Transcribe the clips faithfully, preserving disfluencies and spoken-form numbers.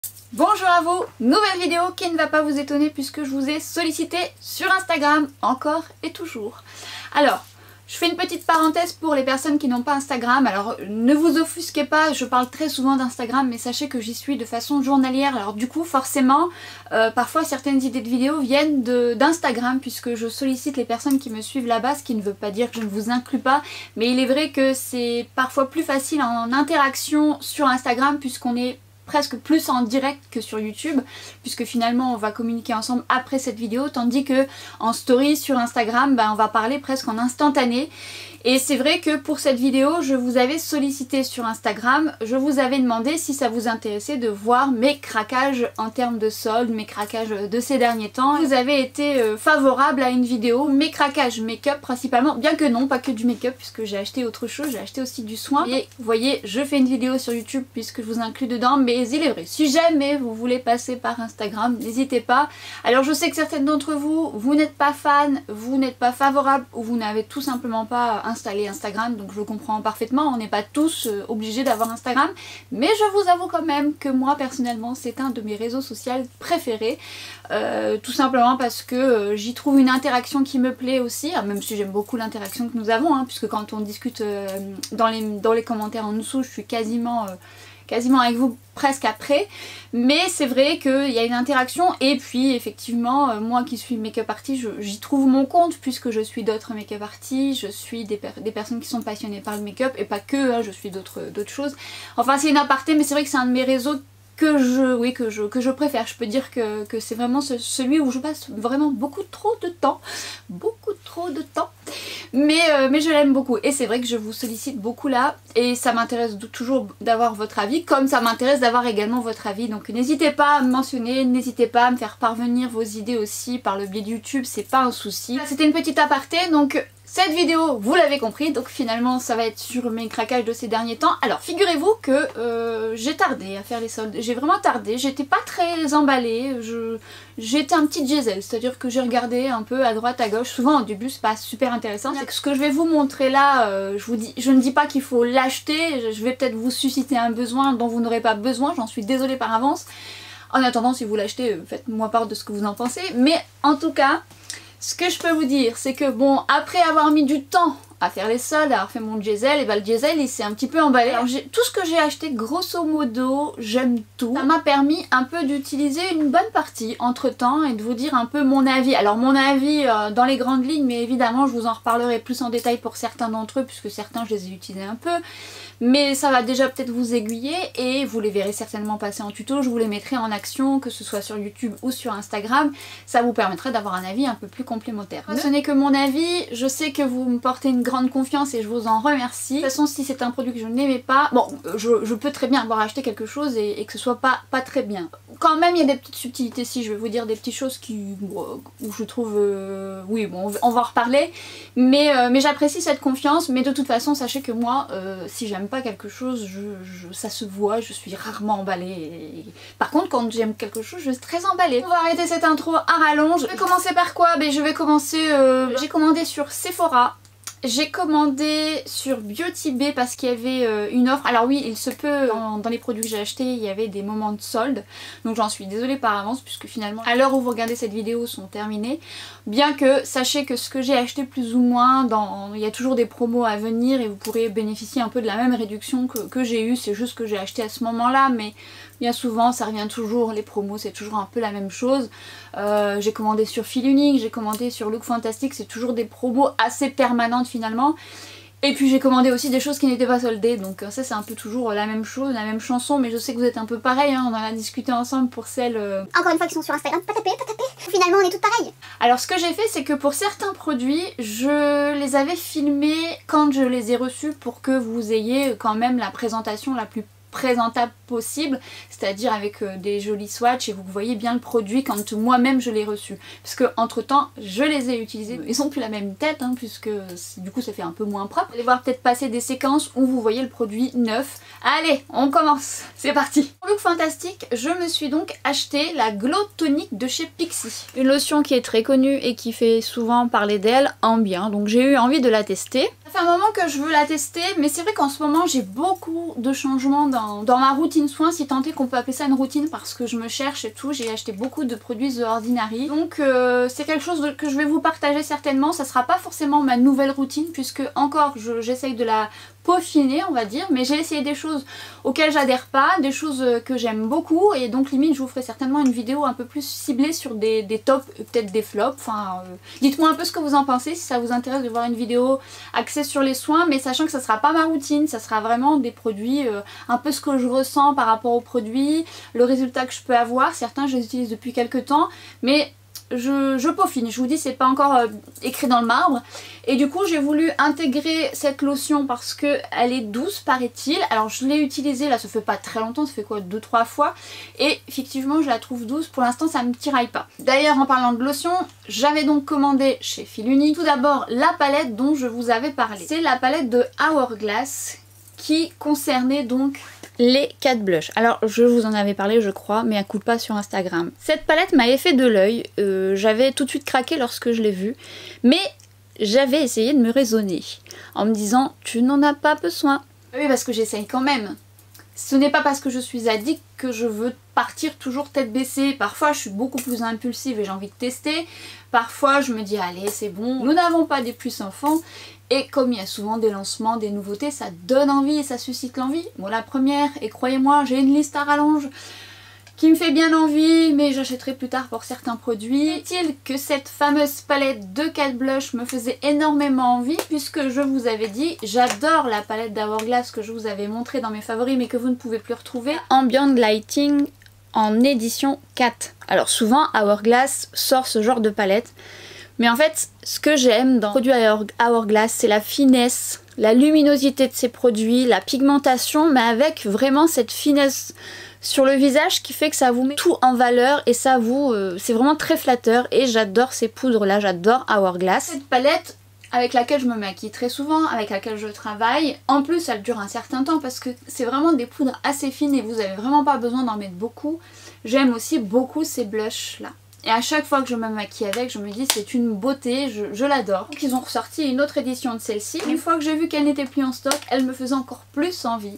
Bonjour à vous, nouvelle vidéo qui ne va pas vous étonner puisque je vous ai sollicité sur Instagram, encore et toujours. Alors, je fais une petite parenthèse pour les personnes qui n'ont pas Instagram. Alors ne vous offusquez pas, je parle très souvent d'Instagram, mais sachez que j'y suis de façon journalière. Alors du coup forcément, euh, parfois certaines idées de vidéos viennent d'Instagram puisque je sollicite les personnes qui me suivent là-bas, ce qui ne veut pas dire que je ne vous inclus pas. Mais il est vrai que c'est parfois plus facile en interaction sur Instagram puisqu'on est presque plus en direct que sur YouTube, puisque finalement on va communiquer ensemble après cette vidéo, tandis que en story sur Instagram, ben, on va parler presque en instantané. Et c'est vrai que pour cette vidéo, je vous avais sollicité sur Instagram, je vous avais demandé si ça vous intéressait de voir mes craquages en termes de soldes, mes craquages de ces derniers temps. Vous avez été euh, favorable à une vidéo, mes craquages make-up principalement, bien que non, pas que du make-up, puisque j'ai acheté autre chose, j'ai acheté aussi du soin. Et vous voyez, je fais une vidéo sur YouTube puisque je vous inclus dedans, mais il est vrai, si jamais vous voulez passer par Instagram, n'hésitez pas. Alors je sais que certaines d'entre vous, vous n'êtes pas fan, vous n'êtes pas favorable, ou vous n'avez tout simplement pas installer Instagram, donc je comprends parfaitement, on n'est pas tous euh, obligés d'avoir Instagram, mais je vous avoue quand même que moi personnellement c'est un de mes réseaux sociaux préférés, euh, tout simplement parce que euh, j'y trouve une interaction qui me plaît aussi, hein, même si j'aime beaucoup l'interaction que nous avons, hein, puisque quand on discute euh, dans, les, dans les commentaires en dessous, je suis quasiment... Euh, quasiment avec vous presque après, mais c'est vrai qu'il y a une interaction et puis effectivement euh, moi qui suis make-up artist, j'y trouve mon compte puisque je suis d'autres make-up artistes, je suis des, per des personnes qui sont passionnées par le make-up et pas que, hein, je suis d'autres d'autres choses. Enfin c'est une aparté, mais c'est vrai que c'est un de mes réseaux que je, oui, que je, que je préfère. Je peux dire que, que c'est vraiment ce, celui où je passe vraiment beaucoup trop de temps, beaucoup trop de temps, mais, euh, mais je l'aime beaucoup et c'est vrai que je vous sollicite beaucoup là et ça m'intéresse toujours d'avoir votre avis, comme ça m'intéresse d'avoir également votre avis, donc n'hésitez pas à me mentionner, n'hésitez pas à me faire parvenir vos idées aussi par le biais de YouTube, c'est pas un souci. C'était une petite aparté, donc cette vidéo, vous l'avez compris, donc finalement ça va être sur mes craquages de ces derniers temps. Alors figurez-vous que euh, j'ai tardé à faire les soldes, j'ai vraiment tardé, j'étais pas très emballée, j'étais un petit diesel, c'est-à-dire que j'ai regardé un peu à droite à gauche, souvent au début c'est pas super intéressant. C'est que ce que je vais vous montrer là, euh, je, vous dis, je ne dis pas qu'il faut l'acheter, je vais peut-être vous susciter un besoin dont vous n'aurez pas besoin, j'en suis désolée par avance. En attendant, si vous l'achetez, faites-moi part de ce que vous en pensez, mais en tout cas... Ce que je peux vous dire, c'est que bon, après avoir mis du temps à faire les soldes, à avoir fait mon diesel, et bah le diesel il s'est un petit peu emballé. Alors tout ce que j'ai acheté, grosso modo, j'aime tout. Ça m'a permis un peu d'utiliser une bonne partie entre temps et de vous dire un peu mon avis. Alors mon avis euh, dans les grandes lignes, mais évidemment je vous en reparlerai plus en détail pour certains d'entre eux, puisque certains je les ai utilisés un peu. Mais ça va déjà peut-être vous aiguiller et vous les verrez certainement passer en tuto, je vous les mettrai en action, que ce soit sur YouTube ou sur Instagram. Ça vous permettra d'avoir un avis un peu plus complémentaire. Ce n'est que mon avis, je sais que vous me portez une grande confiance et je vous en remercie. De toute façon, si c'est un produit que je n'aimais pas, bon, je, je peux très bien avoir acheté quelque chose et, et que ce soit pas, pas très bien. Quand même, il y a des petites subtilités, si je vais vous dire des petites choses qui, bon, où je trouve... Euh, oui, bon, on va en reparler, mais, euh, mais j'apprécie cette confiance, mais de toute façon, sachez que moi, euh, si j'aime pas quelque chose, je, je, ça se voit, je suis rarement emballée. Et... Par contre, quand j'aime quelque chose, je suis très emballée. On va arrêter cette intro à rallonge. Je vais commencer par quoi? Ben, je vais commencer... Euh, j'ai commandé sur Sephora. J'ai commandé sur Beauty Bay parce qu'il y avait euh, une offre. Alors oui, il se peut, dans, dans les produits que j'ai achetés, il y avait des moments de solde. Donc j'en suis désolée par avance puisque finalement, à l'heure où vous regardez cette vidéo, sont terminés. Bien que, sachez que ce que j'ai acheté plus ou moins, dans, il y a toujours des promos à venir et vous pourrez bénéficier un peu de la même réduction que, que j'ai eue. C'est juste que j'ai acheté à ce moment-là, mais bien souvent ça revient toujours, les promos c'est toujours un peu la même chose. Euh, j'ai commandé sur Fil Unique, j'ai commandé sur Look Fantastic, c'est toujours des promos assez permanentes finalement. Et puis j'ai commandé aussi des choses qui n'étaient pas soldées, donc ça c'est un peu toujours la même chose, la même chanson, mais je sais que vous êtes un peu pareil, hein, on en a discuté ensemble pour celles... Euh... Encore une fois qui sont sur Instagram, pas taper, pas taper, finalement on est toutes pareilles. Alors ce que j'ai fait c'est que pour certains produits, je les avais filmés quand je les ai reçus pour que vous ayez quand même la présentation la plus présentable possible, c'est-à-dire avec euh, des jolis swatchs et vous voyez bien le produit quand moi-même je l'ai reçu. Parce que entre temps je les ai utilisés, ils sont plus la même tête hein, puisque du coup ça fait un peu moins propre. Vous allez voir peut-être passer des séquences où vous voyez le produit neuf. Allez, on commence, c'est parti. Pour Look Fantastic, je me suis donc acheté la Glow Tonic de chez Pixi. Une lotion qui est très connue et qui fait souvent parler d'elle en bien, donc j'ai eu envie de la tester. Ça Ça fait un moment que je veux la tester, mais c'est vrai qu'en ce moment j'ai beaucoup de changements dans, dans ma routine soins, si tant est qu'on peut appeler ça une routine, parce que je me cherche et tout. J'ai acheté beaucoup de produits The Ordinary, donc euh, c'est quelque chose de, que je vais vous partager certainement. Ça sera pas forcément ma nouvelle routine, puisque encore j'essaye de la peaufiner, on va dire, mais j'ai essayé des choses auxquelles j'adhère pas, des choses que j'aime beaucoup, et donc limite je vous ferai certainement une vidéo un peu plus ciblée sur des, des tops, peut-être des flops. Enfin, euh, dites-moi un peu ce que vous en pensez, si ça vous intéresse de voir une vidéo axée sur les soins, mais sachant que ça sera pas ma routine, ça sera vraiment des produits, euh, un peu ce que je ressens par rapport aux produits, le résultat que je peux avoir. Certains je les utilise depuis quelques temps, mais Je, je peaufine, je vous dis, c'est pas encore euh, écrit dans le marbre. Et du coup j'ai voulu intégrer cette lotion parce que elle est douce, paraît-il. Alors je l'ai utilisée, là ça fait pas très longtemps, ça fait quoi, deux trois fois. Et effectivement je la trouve douce, pour l'instant ça me tiraille pas. D'ailleurs en parlant de lotion, j'avais donc commandé chez Fil Unique tout d'abord la palette dont je vous avais parlé. C'est la palette de Hourglass qui concernait donc les quatre blushs. Alors je vous en avais parlé je crois, mais à coup pas sur Instagram. Cette palette m'avait fait de l'œil, euh, j'avais tout de suite craqué lorsque je l'ai vue, mais j'avais essayé de me raisonner en me disant tu n'en as pas besoin. Oui, parce que j'essaye quand même. Ce n'est pas parce que je suis addict que je veux partir toujours tête baissée. Parfois je suis beaucoup plus impulsive et j'ai envie de tester. Parfois je me dis allez c'est bon, nous n'avons pas des puces enfants. Et comme il y a souvent des lancements, des nouveautés, ça donne envie et ça suscite l'envie. Moi la première, et croyez-moi j'ai une liste à rallonge qui me fait bien envie, mais j'achèterai plus tard pour certains produits. Est-il que cette fameuse palette de quatre blushs me faisait énormément envie, puisque je vous avais dit, j'adore la palette d'Hourglass que je vous avais montrée dans mes favoris mais que vous ne pouvez plus retrouver. Ambient Lighting en édition quatre. Alors souvent Hourglass sort ce genre de palette, mais en fait ce que j'aime dans les produits Hourglass c'est la finesse, la luminosité de ces produits, la pigmentation, mais avec vraiment cette finesse sur le visage qui fait que ça vous met tout en valeur et ça vous... Euh, c'est vraiment très flatteur et j'adore ces poudres là, j'adore Hourglass. Cette palette avec laquelle je me maquille très souvent, avec laquelle je travaille, en plus elle dure un certain temps parce que c'est vraiment des poudres assez fines et vous avez vraiment pas besoin d'en mettre beaucoup. J'aime aussi beaucoup ces blushs là. Et à chaque fois que je me maquille avec, je me dis c'est une beauté, je, je l'adore. Donc ils ont ressorti une autre édition de celle-ci. Une fois que j'ai vu qu'elle n'était plus en stock, elle me faisait encore plus envie.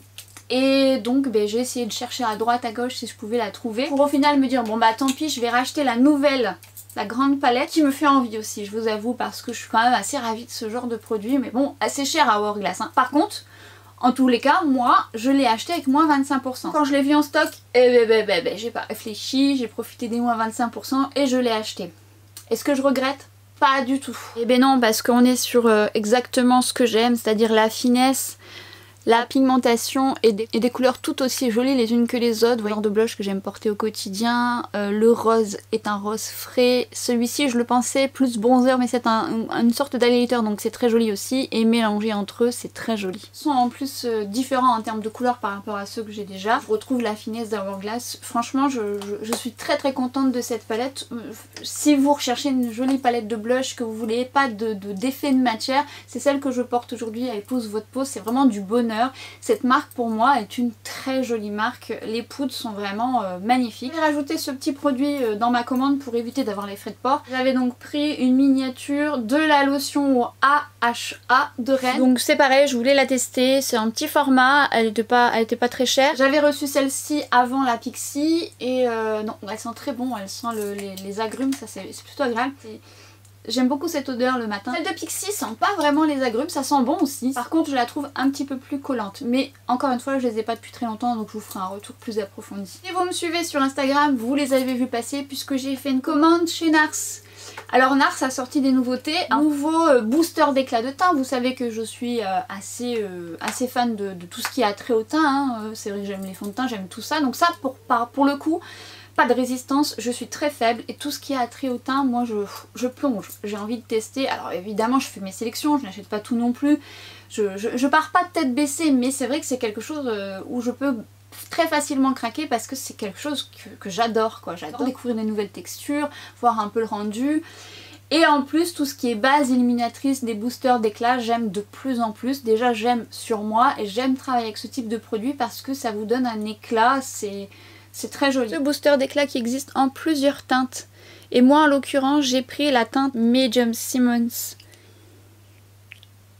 Et donc ben, j'ai essayé de chercher à droite à gauche si je pouvais la trouver, pour au final me dire bon bah tant pis, je vais racheter la nouvelle, la grande palette qui me fait envie aussi, je vous avoue, parce que je suis quand même assez ravie de ce genre de produit, mais bon assez cher à Hourglass hein. Par contre en tous les cas moi je l'ai acheté avec moins vingt-cinq pour cent. Quand je l'ai vu en stock, eh ben, ben, ben, ben, j'ai pas réfléchi, j'ai profité des moins vingt-cinq pour cent et je l'ai acheté. Est-ce que je regrette? Pas du tout. Et ben non, parce qu'on est sur euh, exactement ce que j'aime, c'est-à-dire la finesse, la pigmentation et des, et des couleurs tout aussi jolies les unes que les autres. Le genre de blush que j'aime porter au quotidien. Euh, le rose est un rose frais. Celui-ci je le pensais plus bronzer, mais c'est un, une sorte d'highlighter donc c'est très joli aussi. Et mélangé entre eux c'est très joli. Ils sont en plus euh, différents en termes de couleurs par rapport à ceux que j'ai déjà. Je retrouve la finesse d'Hourglass. Franchement je, je, je suis très très contente de cette palette. Euh, si vous recherchez une jolie palette de blush, que vous voulez pas de, de, d'effet de matière, c'est celle que je porte aujourd'hui. Elle épouse votre peau, c'est vraiment du bonheur. Cette marque pour moi est une très jolie marque, les poudres sont vraiment euh, magnifiques. J'ai rajouté ce petit produit euh, dans ma commande pour éviter d'avoir les frais de port. J'avais donc pris une miniature de la lotion A H A de Rennes. Donc c'est pareil, je voulais la tester, c'est un petit format, elle était pas, elle était pas très chère. J'avais reçu celle-ci avant la Pixi et euh, non, elle sent très bon, elle sent le, les, les agrumes, ça c'est plutôt agréable. J'aime beaucoup cette odeur le matin. Celle de Pixi sent pas vraiment les agrumes, ça sent bon aussi. Par contre je la trouve un petit peu plus collante. Mais encore une fois je les ai pas depuis très longtemps donc je vous ferai un retour plus approfondi. Si vous me suivez sur Instagram, vous les avez vus passer puisque j'ai fait une commande chez Nars. Alors Nars a sorti des nouveautés, un nouveau euh, booster d'éclat de teint. Vous savez que je suis euh, assez, euh, assez fan de, de tout ce qui est attrait au teint. Hein. Euh, C'est vrai que j'aime les fonds de teint, j'aime tout ça. Donc ça pour, pour le coup... pas de résistance, je suis très faible et tout ce qui a attrait au teint, moi je, je plonge, j'ai envie de tester. Alors évidemment je fais mes sélections, je n'achète pas tout non plus, je, je, je pars pas de tête baissée, mais c'est vrai que c'est quelque chose où je peux très facilement craquer parce que c'est quelque chose que, que j'adore quoi. J'adore découvrir des nouvelles textures, voir un peu le rendu. Et en plus tout ce qui est base illuminatrice, des boosters d'éclat, j'aime de plus en plus. Déjà j'aime sur moi et j'aime travailler avec ce type de produit parce que ça vous donne un éclat, c'est... c'est très joli. Ce booster d'éclat qui existe en plusieurs teintes. Et moi en l'occurrence j'ai pris la teinte Medium Simmons.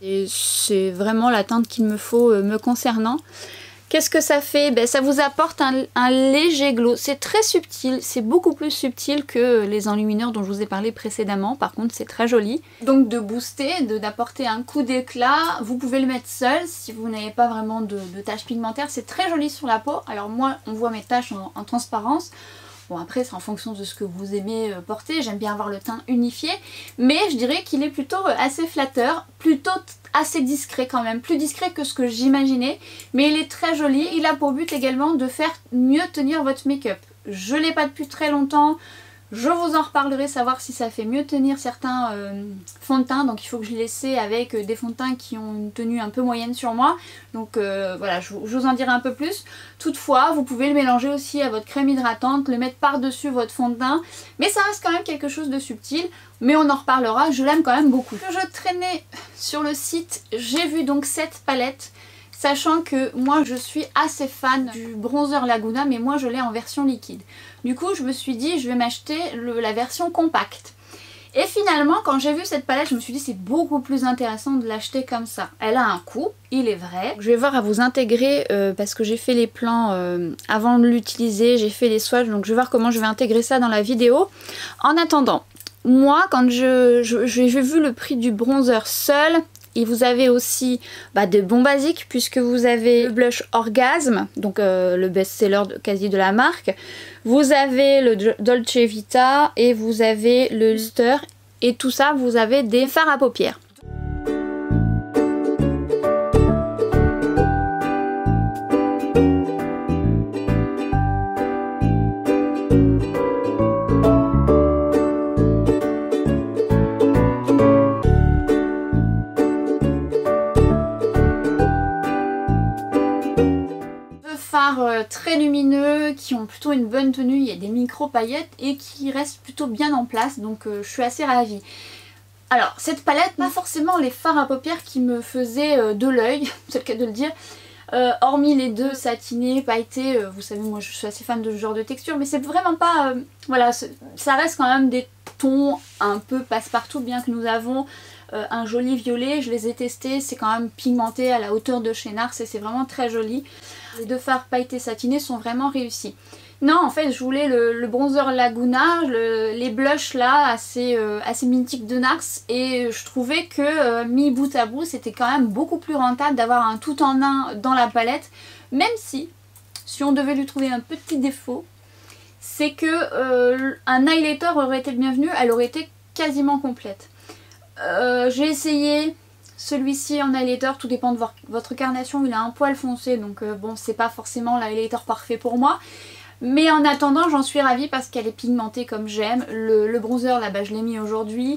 Et c'est vraiment la teinte qu'il me faut euh, me concernant. Qu'est-ce que ça fait? Ben, ça vous apporte un, un léger glow. C'est très subtil, c'est beaucoup plus subtil que les enlumineurs dont je vous ai parlé précédemment. Par contre, c'est très joli. Donc de booster, d'apporter un coup d'éclat. Vous pouvez le mettre seul si vous n'avez pas vraiment de, de taches pigmentaires. C'est très joli sur la peau. Alors moi, on voit mes taches en, en transparence. Bon, après, c'est en fonction de ce que vous aimez porter. J'aime bien avoir le teint unifié. Mais je dirais qu'il est plutôt assez flatteur, plutôt assez discret quand même, plus discret que ce que j'imaginais, mais il est très joli. Il a pour but également de faire mieux tenir votre make-up. Je l'ai pas depuis très longtemps, je vous en reparlerai, savoir si ça fait mieux tenir certains euh, fonds de teint, donc il faut que je l'essaie avec des fonds de teint qui ont une tenue un peu moyenne sur moi, donc euh, voilà, je, je vous en dirai un peu plus. Toutefois, vous pouvez le mélanger aussi à votre crème hydratante, le mettre par-dessus votre fond de teint, mais ça reste quand même quelque chose de subtil, mais on en reparlera, je l'aime quand même beaucoup. Que je traînais sur le site, j'ai vu donc cette palette, sachant que moi je suis assez fan du bronzer Laguna, mais moi je l'ai en version liquide. Du coup je me suis dit je vais m'acheter la version compacte. Et finalement quand j'ai vu cette palette je me suis dit c'est beaucoup plus intéressant de l'acheter comme ça. Elle a un coût, il est vrai. Je vais voir à vous intégrer euh, parce que j'ai fait les plans euh, avant de l'utiliser, j'ai fait les swatchs, donc je vais voir comment je vais intégrer ça dans la vidéo. En attendant, moi quand je, je, j'ai vu le prix du bronzer seul, et vous avez aussi bah, de bons basiques puisque vous avez le blush Orgasme, donc euh, le best-seller de, quasi de la marque. Vous avez le Dolce Vita et vous avez le Luster. Et tout ça, vous avez des fards à paupières. Très lumineux, qui ont plutôt une bonne tenue, il y a des micro paillettes et qui restent plutôt bien en place, donc euh, je suis assez ravie. Alors cette palette, pas forcément les fards à paupières qui me faisaient euh, de l'œil, c'est le cas de le dire, euh, hormis les deux satinés, pailletés, euh, vous savez moi je suis assez fan de ce genre de texture, mais c'est vraiment pas, euh, voilà, ça reste quand même des tons un peu passe-partout, bien que nous avons euh, un joli violet, je les ai testés, c'est quand même pigmenté à la hauteur de chez Nars et c'est vraiment très joli. Les deux fards pailletés satinés sont vraiment réussis. Non, en fait, je voulais le, le bronzer Laguna, le, les blushs là, assez, euh, assez mythiques de Nars. Et je trouvais que, euh, mis bout à bout, c'était quand même beaucoup plus rentable d'avoir un tout en un dans la palette. Même si, si on devait lui trouver un petit défaut, c'est que euh, un highlighter aurait été le bienvenu, elle aurait été quasiment complète. Euh, J'ai essayé... Celui-ci en highlighter, tout dépend de votre carnation, il a un poil foncé, donc euh, bon, c'est pas forcément l'highlighter parfait pour moi. Mais en attendant, j'en suis ravie parce qu'elle est pigmentée comme j'aime. Le, le bronzer, là-bas, je l'ai mis aujourd'hui.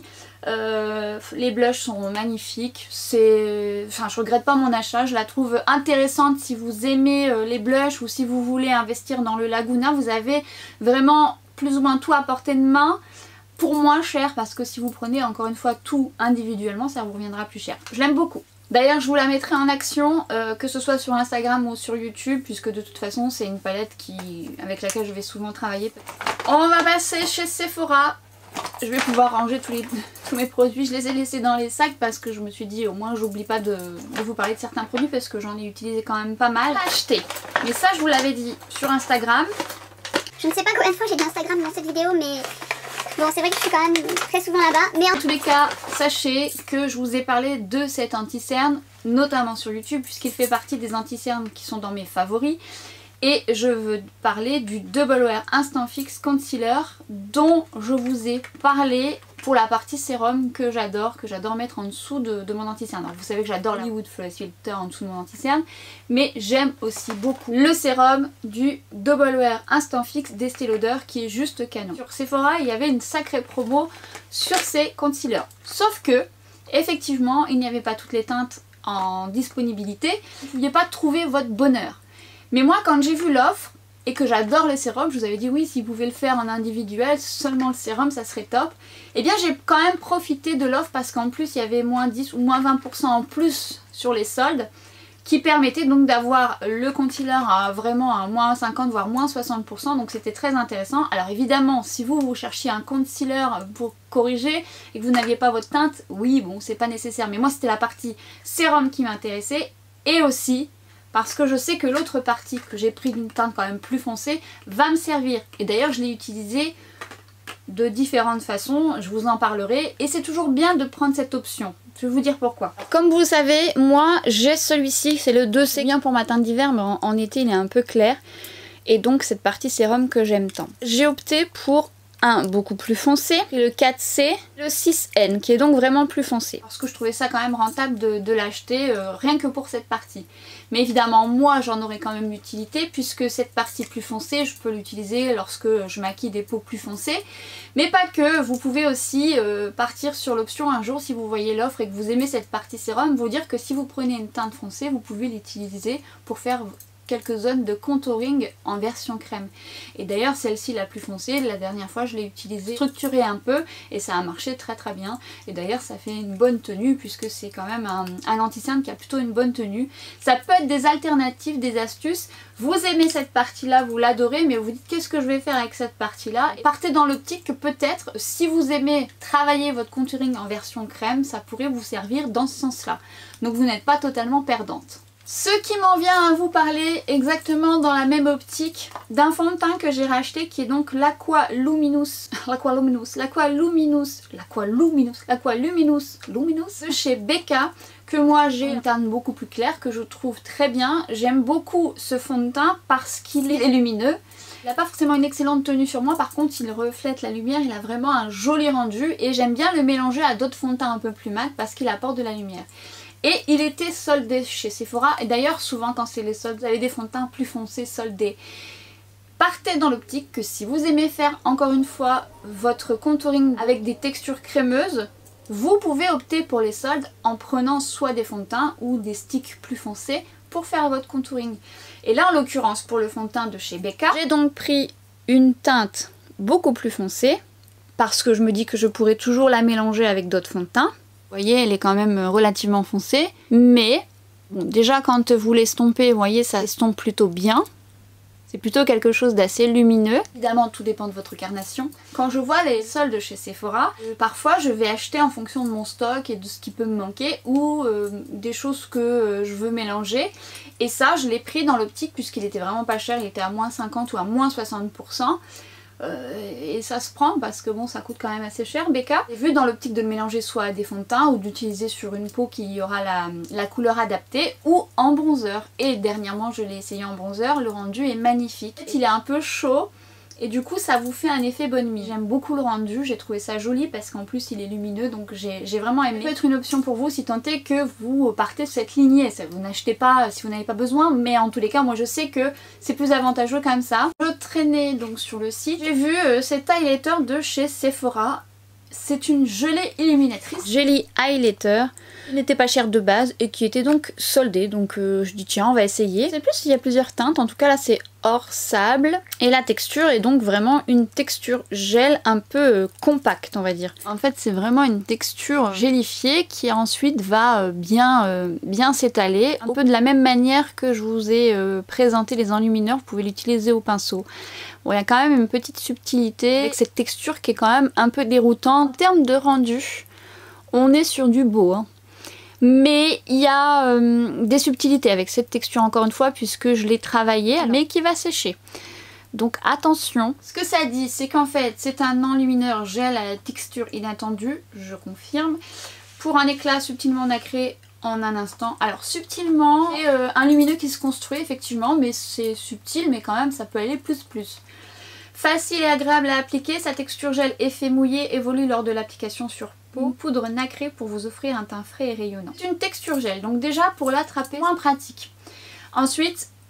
Euh, les blushs sont magnifiques. C'est, enfin, je regrette pas mon achat. Je la trouve intéressante si vous aimez euh, les blushs ou si vous voulez investir dans le Laguna. Vous avez vraiment plus ou moins tout à portée de main. Pour moins cher, parce que si vous prenez encore une fois tout individuellement, ça vous reviendra plus cher. Je l'aime beaucoup. D'ailleurs, je vous la mettrai en action, euh, que ce soit sur Instagram ou sur YouTube, puisque de toute façon, c'est une palette qui, avec laquelle je vais souvent travailler. On va passer chez Sephora. Je vais pouvoir ranger tous, les, tous mes produits. Je les ai laissés dans les sacs parce que je me suis dit, au moins, j'oublie pas de, de vous parler de certains produits, parce que j'en ai utilisé quand même pas mal. Acheter. Mais ça, je vous l'avais dit sur Instagram. Je ne sais pas combien de fois j'ai dit Instagram dans cette vidéo, mais... Bon, c'est vrai que je suis quand même très souvent là-bas, mais en tous les cas, sachez que je vous ai parlé de cet anti-cerne, notamment sur YouTube, puisqu'il fait partie des anti-cernes qui sont dans mes favoris. Et je veux parler du Double Wear Instant Fix Concealer, dont je vous ai parlé pour la partie sérum que j'adore, que j'adore mettre en dessous de, de mon anti-cerne. Alors vous savez que j'adore l'Hollywood Flawless Filter en dessous de mon anti-cerne, mais j'aime aussi beaucoup le sérum du Double Wear Instant Fix d'Estée Lauder qui est juste canon. Sur Sephora, il y avait une sacrée promo sur ces concealers. Sauf que, effectivement, il n'y avait pas toutes les teintes en disponibilité. Vous ne pouviez pas trouver votre bonheur. Mais moi, quand j'ai vu l'offre, et que j'adore les sérums, je vous avais dit oui, si vous pouvez le faire en individuel, seulement le sérum, ça serait top. Et bien j'ai quand même profité de l'offre parce qu'en plus il y avait moins dix ou moins vingt pour cent en plus sur les soldes. qui permettait donc d'avoir le concealer à vraiment à moins cinquante voire moins soixante pour cent, donc c'était très intéressant. Alors évidemment, si vous vous cherchiez un concealer pour corriger et que vous n'aviez pas votre teinte, oui bon c'est pas nécessaire, mais moi c'était la partie sérum qui m'intéressait, et aussi parce que je sais que l'autre partie que j'ai pris d'une teinte quand même plus foncée va me servir, et d'ailleurs je l'ai utilisé de différentes façons, je vous en parlerai, et c'est toujours bien de prendre cette option. Je vais vous dire pourquoi. Comme vous le savez, moi j'ai celui-ci, c'est le deux C, bien pour ma teinte d'hiver, mais en, en été il est un peu clair, et donc cette partie sérum que j'aime tant. J'ai opté pour un beaucoup plus foncé, le quatre C, le six N qui est donc vraiment plus foncé. Parce que je trouvais ça quand même rentable de, de l'acheter euh, rien que pour cette partie. Mais évidemment moi j'en aurais quand même l'utilité puisque cette partie plus foncée je peux l'utiliser lorsque je maquille des peaux plus foncées. Mais pas que, vous pouvez aussi euh, partir sur l'option un jour si vous voyez l'offre et que vous aimez cette partie sérum, vous dire que si vous prenez une teinte foncée vous pouvez l'utiliser pour faire quelques zones de contouring en version crème. Et d'ailleurs celle-ci la plus foncée, la dernière fois je l'ai utilisée structurée un peu et ça a marché très très bien. Et d'ailleurs ça fait une bonne tenue puisque c'est quand même un, un anti-cerne qui a plutôt une bonne tenue. Ça peut être des alternatives, des astuces. Vous aimez cette partie là, vous l'adorez, mais vous dites qu'est-ce que je vais faire avec cette partie là. Partez dans l'optique que peut-être si vous aimez travailler votre contouring en version crème, ça pourrait vous servir dans ce sens là. Donc vous n'êtes pas totalement perdante. Ce qui m'en vient à vous parler exactement dans la même optique d'un fond de teint que j'ai racheté qui est donc l'Aqua Luminous, l'Aqua Luminous, l'Aqua Luminous, l'Aqua Luminous, l'Aqua Luminous, Luminous de chez Becca, que moi j'ai une teinte beaucoup plus claire que je trouve très bien. J'aime beaucoup ce fond de teint parce qu'il est lumineux. Il n'a pas forcément une excellente tenue sur moi, par contre il reflète la lumière, il a vraiment un joli rendu et j'aime bien le mélanger à d'autres fonds de teint un peu plus mat parce qu'il apporte de la lumière. Et il était soldé chez Sephora, et d'ailleurs souvent quand c'est les soldes, vous avez des fonds de teint plus foncés soldés. Partez dans l'optique que si vous aimez faire encore une fois votre contouring avec des textures crémeuses, vous pouvez opter pour les soldes en prenant soit des fonds de teint ou des sticks plus foncés pour faire votre contouring. Et là en l'occurrence pour le fond de teint de chez Becca, j'ai donc pris une teinte beaucoup plus foncée parce que je me dis que je pourrais toujours la mélanger avec d'autres fonds de teint. Vous voyez, elle est quand même relativement foncée, mais bon, déjà quand vous l'estompez, vous voyez, ça estompe plutôt bien. C'est plutôt quelque chose d'assez lumineux. Évidemment, tout dépend de votre carnation. Quand je vois les soldes chez Sephora, euh, parfois je vais acheter en fonction de mon stock et de ce qui peut me manquer ou euh, des choses que euh, je veux mélanger. Et ça, je l'ai pris dans l'optique puisqu'il était vraiment pas cher, il était à moins cinquante ou à moins soixante pour cent. Euh, et ça se prend parce que bon ça coûte quand même assez cher Becca. J'ai vu dans l'optique de le mélanger soit à des fonds de teint ou d'utiliser sur une peau qui aura la, la couleur adaptée ou en bronzer. Et dernièrement je l'ai essayé en bronzer, le rendu est magnifique. Il est un peu chaud et du coup ça vous fait un effet bonne mie. J'aime beaucoup le rendu, j'ai trouvé ça joli parce qu'en plus il est lumineux donc j'ai vraiment aimé. Ça peut être une option pour vous si tant est que vous partez sur cette lignée. Vous n'achetez pas si vous n'avez pas besoin, mais en tous les cas moi je sais que c'est plus avantageux comme ça. Je traînais donc sur le site, j'ai vu euh, cet highlighter de chez Sephora. C'est une gelée illuminatrice. Jelly Highlighter. Il n'était pas cher de base et qui était donc soldé. Donc euh, je dis tiens on va essayer. Je sais plus s'il y a plusieurs teintes. En tout cas là c'est or sable. Et la texture est donc vraiment une texture gel un peu euh, compacte on va dire. En fait c'est vraiment une texture gélifiée qui ensuite va euh, bien, euh, bien s'étaler. Un peu de la même manière que je vous ai euh, présenté les enlumineurs. Vous pouvez l'utiliser au pinceau. Bon, il y a quand même une petite subtilité avec cette texture qui est quand même un peu déroutante. En termes de rendu, on est sur du beau. Hein. Mais il y a euh, des subtilités avec cette texture encore une fois puisque je l'ai travaillée mais qui va sécher. Donc attention. Ce que ça dit c'est qu'en fait c'est un enlumineur gel à la texture inattendue, je confirme, pour un éclat subtilement nacré en un instant. Alors subtilement, c'est euh, un lumineux qui se construit effectivement, mais c'est subtil mais quand même ça peut aller plus plus. Facile et agréable à appliquer, sa texture gel effet mouillé évolue lors de l'application sur peau. Une poudre nacrée pour vous offrir un teint frais et rayonnant. C'est une texture gel, donc déjà pour l'attraper, moins pratique. Ensuite,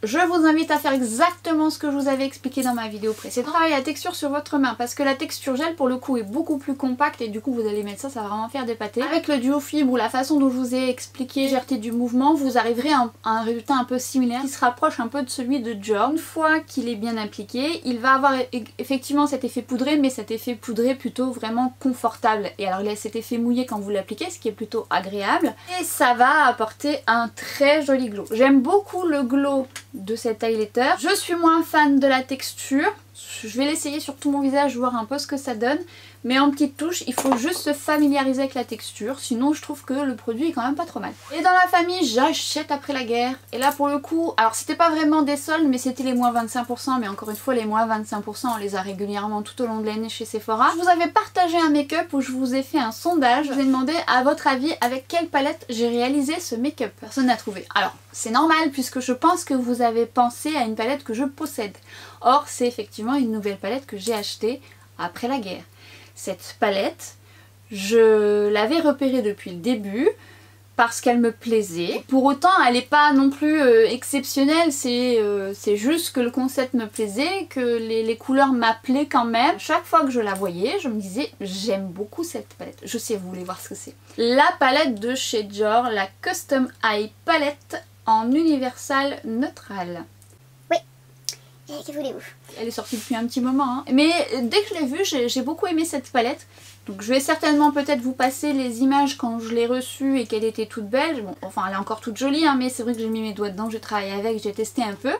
je vous invite à faire exactement ce que je vous avais expliqué dans ma vidéo précédente. Travaillez la texture sur votre main parce que la texture gel pour le coup est beaucoup plus compacte et du coup vous allez mettre ça, ça va vraiment faire des pâtés. Avec le duo fibre ou la façon dont je vous ai expliqué la légèreté du mouvement, vous arriverez à un, à un résultat un peu similaire qui se rapproche un peu de celui de Dior. Une fois qu'il est bien appliqué, il va avoir effectivement cet effet poudré, mais cet effet poudré plutôt vraiment confortable. Et alors il a cet effet mouillé quand vous l'appliquez, ce qui est plutôt agréable. Et ça va apporter un très joli glow. J'aime beaucoup le glow de cet highlighter. Je suis moins fan de la texture. Je vais l'essayer sur tout mon visage, voir un peu ce que ça donne. Mais en petite touche, il faut juste se familiariser avec la texture. Sinon, je trouve que le produit est quand même pas trop mal. Et dans la famille, j'achète après la guerre. Et là, pour le coup, alors c'était pas vraiment des soldes, mais c'était les moins vingt-cinq pour cent. Mais encore une fois, les moins vingt-cinq pour cent, on les a régulièrement tout au long de l'année chez Sephora. Je vous avais partagé un make-up où je vous ai fait un sondage. Je vous ai demandé, à votre avis, avec quelle palette j'ai réalisé ce make-up. Personne n'a trouvé. Alors, c'est normal puisque je pense que vous avez pensé à une palette que je possède. Or, c'est effectivement une nouvelle palette que j'ai achetée après la guerre. Cette palette, je l'avais repérée depuis le début parce qu'elle me plaisait. Pour autant, elle n'est pas non plus euh, exceptionnelle, c'est euh, c'est juste que le concept me plaisait, que les, les couleurs m'appelaient quand même. Chaque fois que je la voyais, je me disais, j'aime beaucoup cette palette. Je sais, vous voulez voir ce que c'est. La palette de chez Dior, la Custom Eye Palette en universal neutral. Que voulez-vous? Elle est sortie depuis un petit moment, hein. Mais dès que je l'ai vue, j'ai beaucoup aimé cette palette. Donc je vais certainement peut-être vous passer les images quand je l'ai reçue et qu'elle était toute belle. Bon, enfin elle est encore toute jolie, hein, mais c'est vrai que j'ai mis mes doigts dedans, j'ai travaillé avec, j'ai testé un peu.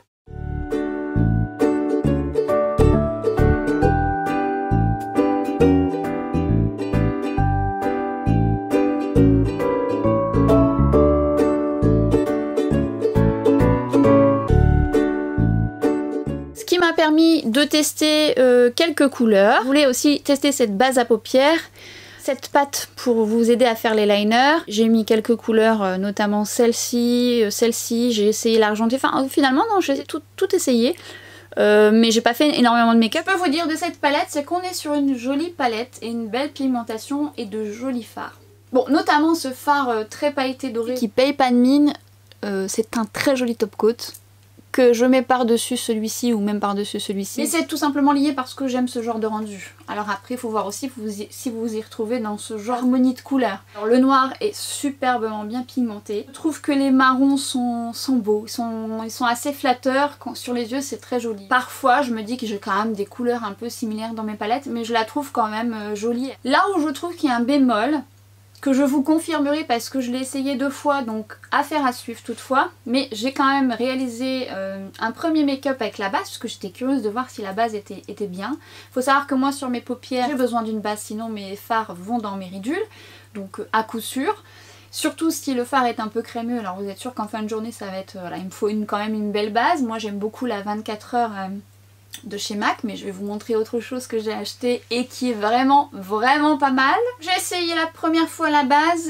Permis de tester euh, quelques couleurs. Je voulais aussi tester cette base à paupières, cette pâte pour vous aider à faire les liners. J'ai mis quelques couleurs, euh, notamment celle-ci, euh, celle-ci, j'ai essayé l'argenté. Enfin euh, finalement non, j'ai tout, tout essayé. Euh, mais j'ai pas fait énormément de make-up. Je peux vous dire de cette palette, c'est qu'on est sur une jolie palette et une belle pigmentation et de jolis fards. Bon, notamment ce fard euh, très pailleté doré qui paye pas de mine, euh, c'est un très joli top coat que je mets par-dessus celui-ci ou même par-dessus celui-ci. Mais c'est tout simplement lié parce que j'aime ce genre de rendu. Alors après, il faut voir aussi si vous vous y retrouvez dans ce genre d'harmonie de couleurs. Alors le noir est superbement bien pigmenté. Je trouve que les marrons sont, sont beaux, ils sont, ils sont assez flatteurs. Quand, sur les yeux, c'est très joli. Parfois, je me dis que j'ai quand même des couleurs un peu similaires dans mes palettes, mais je la trouve quand même euh, jolie. Là où je trouve qu'il y a un bémol, que je vous confirmerai parce que je l'ai essayé deux fois, donc affaire à suivre toutefois, mais j'ai quand même réalisé euh, un premier make-up avec la base parce que j'étais curieuse de voir si la base était, était bien. Faut savoir que moi sur mes paupières j'ai besoin d'une base, sinon mes fards vont dans mes ridules, donc euh, à coup sûr. Surtout si le fard est un peu crémeux, alors vous êtes sûr qu'en fin de journée ça va être, euh, voilà, il me faut une, quand même une belle base. Moi j'aime beaucoup la vingt-quatre heures euh, de chez MAC, mais je vais vous montrer autre chose que j'ai acheté et qui est vraiment vraiment pas mal. J'ai essayé la première fois la base,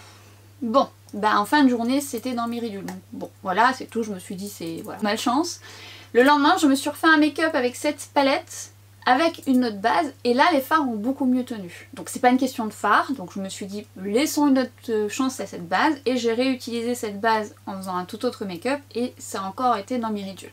bon bah en fin de journée c'était dans mes ridules, donc bon voilà c'est tout, je me suis dit c'est voilà, malchance. Le lendemain je me suis refait un make-up avec cette palette avec une autre base et là les fards ont beaucoup mieux tenu. Donc c'est pas une question de fard, donc je me suis dit laissons une autre chance à cette base et j'ai réutilisé cette base en faisant un tout autre make-up et ça a encore été dans mes ridules.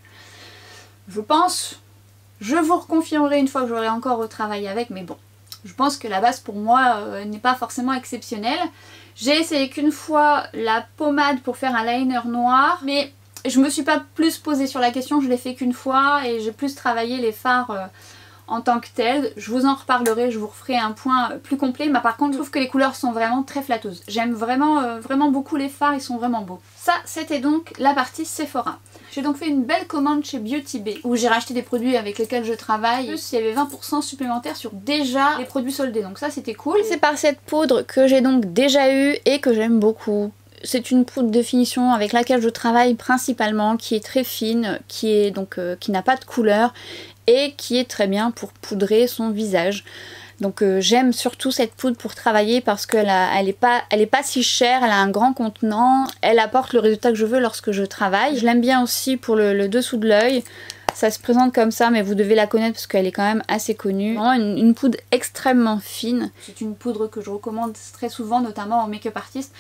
Je pense... Je vous reconfirmerai une fois que j'aurai encore retravaillé avec, mais bon, je pense que la base pour moi euh, n'est pas forcément exceptionnelle. J'ai essayé qu'une fois la pommade pour faire un liner noir, mais je me suis pas plus posée sur la question, je l'ai fait qu'une fois et j'ai plus travaillé les fards euh, en tant que tels. Je vous en reparlerai, je vous referai un point plus complet, mais par contre je trouve que les couleurs sont vraiment très flatteuses. J'aime vraiment, euh, vraiment beaucoup les fards, ils sont vraiment beaux. Ça c'était donc la partie Sephora. J'ai donc fait une belle commande chez Beauty Bay où j'ai racheté des produits avec lesquels je travaille. En plus il y avait vingt pour cent supplémentaires sur déjà les produits soldés, donc ça c'était cool. C'est par cette poudre que j'ai donc déjà eu et que j'aime beaucoup. C'est une poudre de finition avec laquelle je travaille principalement, qui est très fine, qui est donc euh, qui n'a pas de couleur et qui est très bien pour poudrer son visage. Donc euh, j'aime surtout cette poudre pour travailler parce qu'elle elle est pas, elle est pas si chère, elle a un grand contenant, elle apporte le résultat que je veux lorsque je travaille. Je l'aime bien aussi pour le, le dessous de l'œil. Ça se présente comme ça, mais vous devez la connaître parce qu'elle est quand même assez connue. Vraiment une, une poudre extrêmement fine. C'est une poudre que je recommande très souvent, notamment en make-up artiste,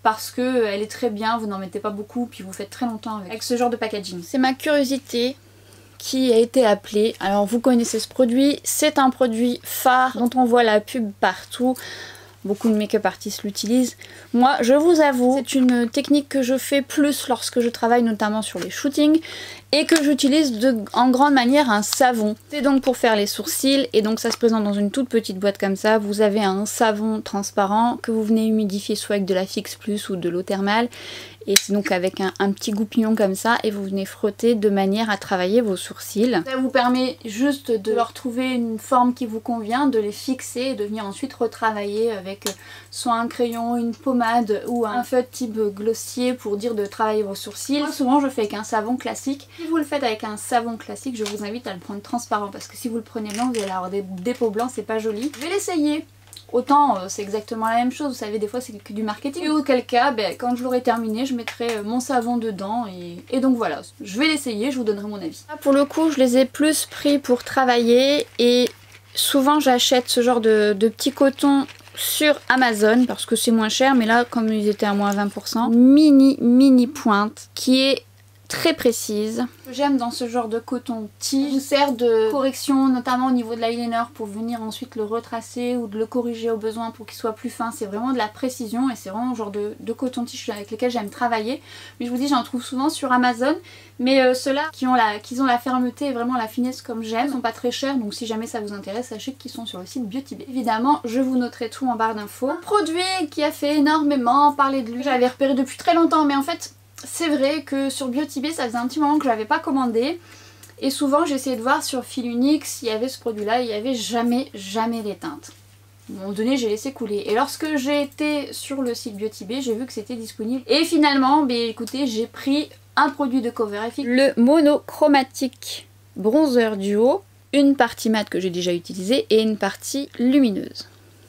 parce que elle est très bien, vous n'en mettez pas beaucoup puis vous faites très longtemps avec, avec ce genre de packaging. C'est ma curiosité qui a été appelée. Alors vous connaissez ce produit, c'est un produit phare dont on voit la pub partout. Beaucoup de make-up artistes l'utilisent. Moi, je vous avoue, c'est une technique que je fais plus lorsque je travaille notamment sur les shootings et que j'utilise en grande manière un savon. C'est donc pour faire les sourcils et donc ça se présente dans une toute petite boîte comme ça. Vous avez un savon transparent que vous venez humidifier soit avec de la Fix Plus ou de l'eau thermale. Et c'est donc avec un, un petit goupillon comme ça et vous venez frotter de manière à travailler vos sourcils. Ça vous permet juste de leur trouver une forme qui vous convient, de les fixer et de venir ensuite retravailler avec soit un crayon, une pommade ou un feutre type glossier pour dire de travailler vos sourcils. Moi, souvent je fais avec un savon classique. Si vous le faites avec un savon classique, je vous invite à le prendre transparent parce que si vous le prenez blanc, vous allez avoir des dépôts blancs, c'est pas joli. Je vais l'essayer. Autant euh, c'est exactement la même chose, vous savez des fois c'est que du marketing. Et auquel cas, ben, quand je l'aurai terminé, je mettrai mon savon dedans et, et donc voilà. Je vais l'essayer, je vous donnerai mon avis. Là, pour le coup, je les ai plus pris pour travailler et souvent j'achète ce genre de, de petits cotons sur Amazon parce que c'est moins cher, mais là comme ils étaient à moins vingt pour cent, mini mini pointe qui est très précise. Ce que j'aime dans ce genre de coton tige, sert de correction notamment au niveau de l'eyeliner pour venir ensuite le retracer ou de le corriger au besoin pour qu'il soit plus fin. C'est vraiment de la précision et c'est vraiment le genre de, de coton tige avec lesquels j'aime travailler. Mais je vous dis, j'en trouve souvent sur Amazon. Mais euh, ceux-là qui ont, la, qui ont la fermeté et vraiment la finesse comme j'aime, sont pas très chers. Donc si jamais ça vous intéresse, sachez qu'ils sont sur le site Beauty Bay. Évidemment, je vous noterai tout en barre d'infos. Un produit qui a fait énormément parler de lui, j'avais repéré depuis très longtemps, mais en fait c'est vrai que sur Beauty Bay ça faisait un petit moment que je l'avais pas commandé et souvent j'essayais de voir sur fil unique s'il y avait ce produit là, il n'y avait jamais jamais les teintes. À un moment donné j'ai laissé couler et lorsque j'ai été sur le site Beauty Bay j'ai vu que c'était disponible et finalement bah, écoutez j'ai pris un produit de Cover F X, le monochromatique bronzer duo, une partie mat que j'ai déjà utilisée et une partie lumineuse.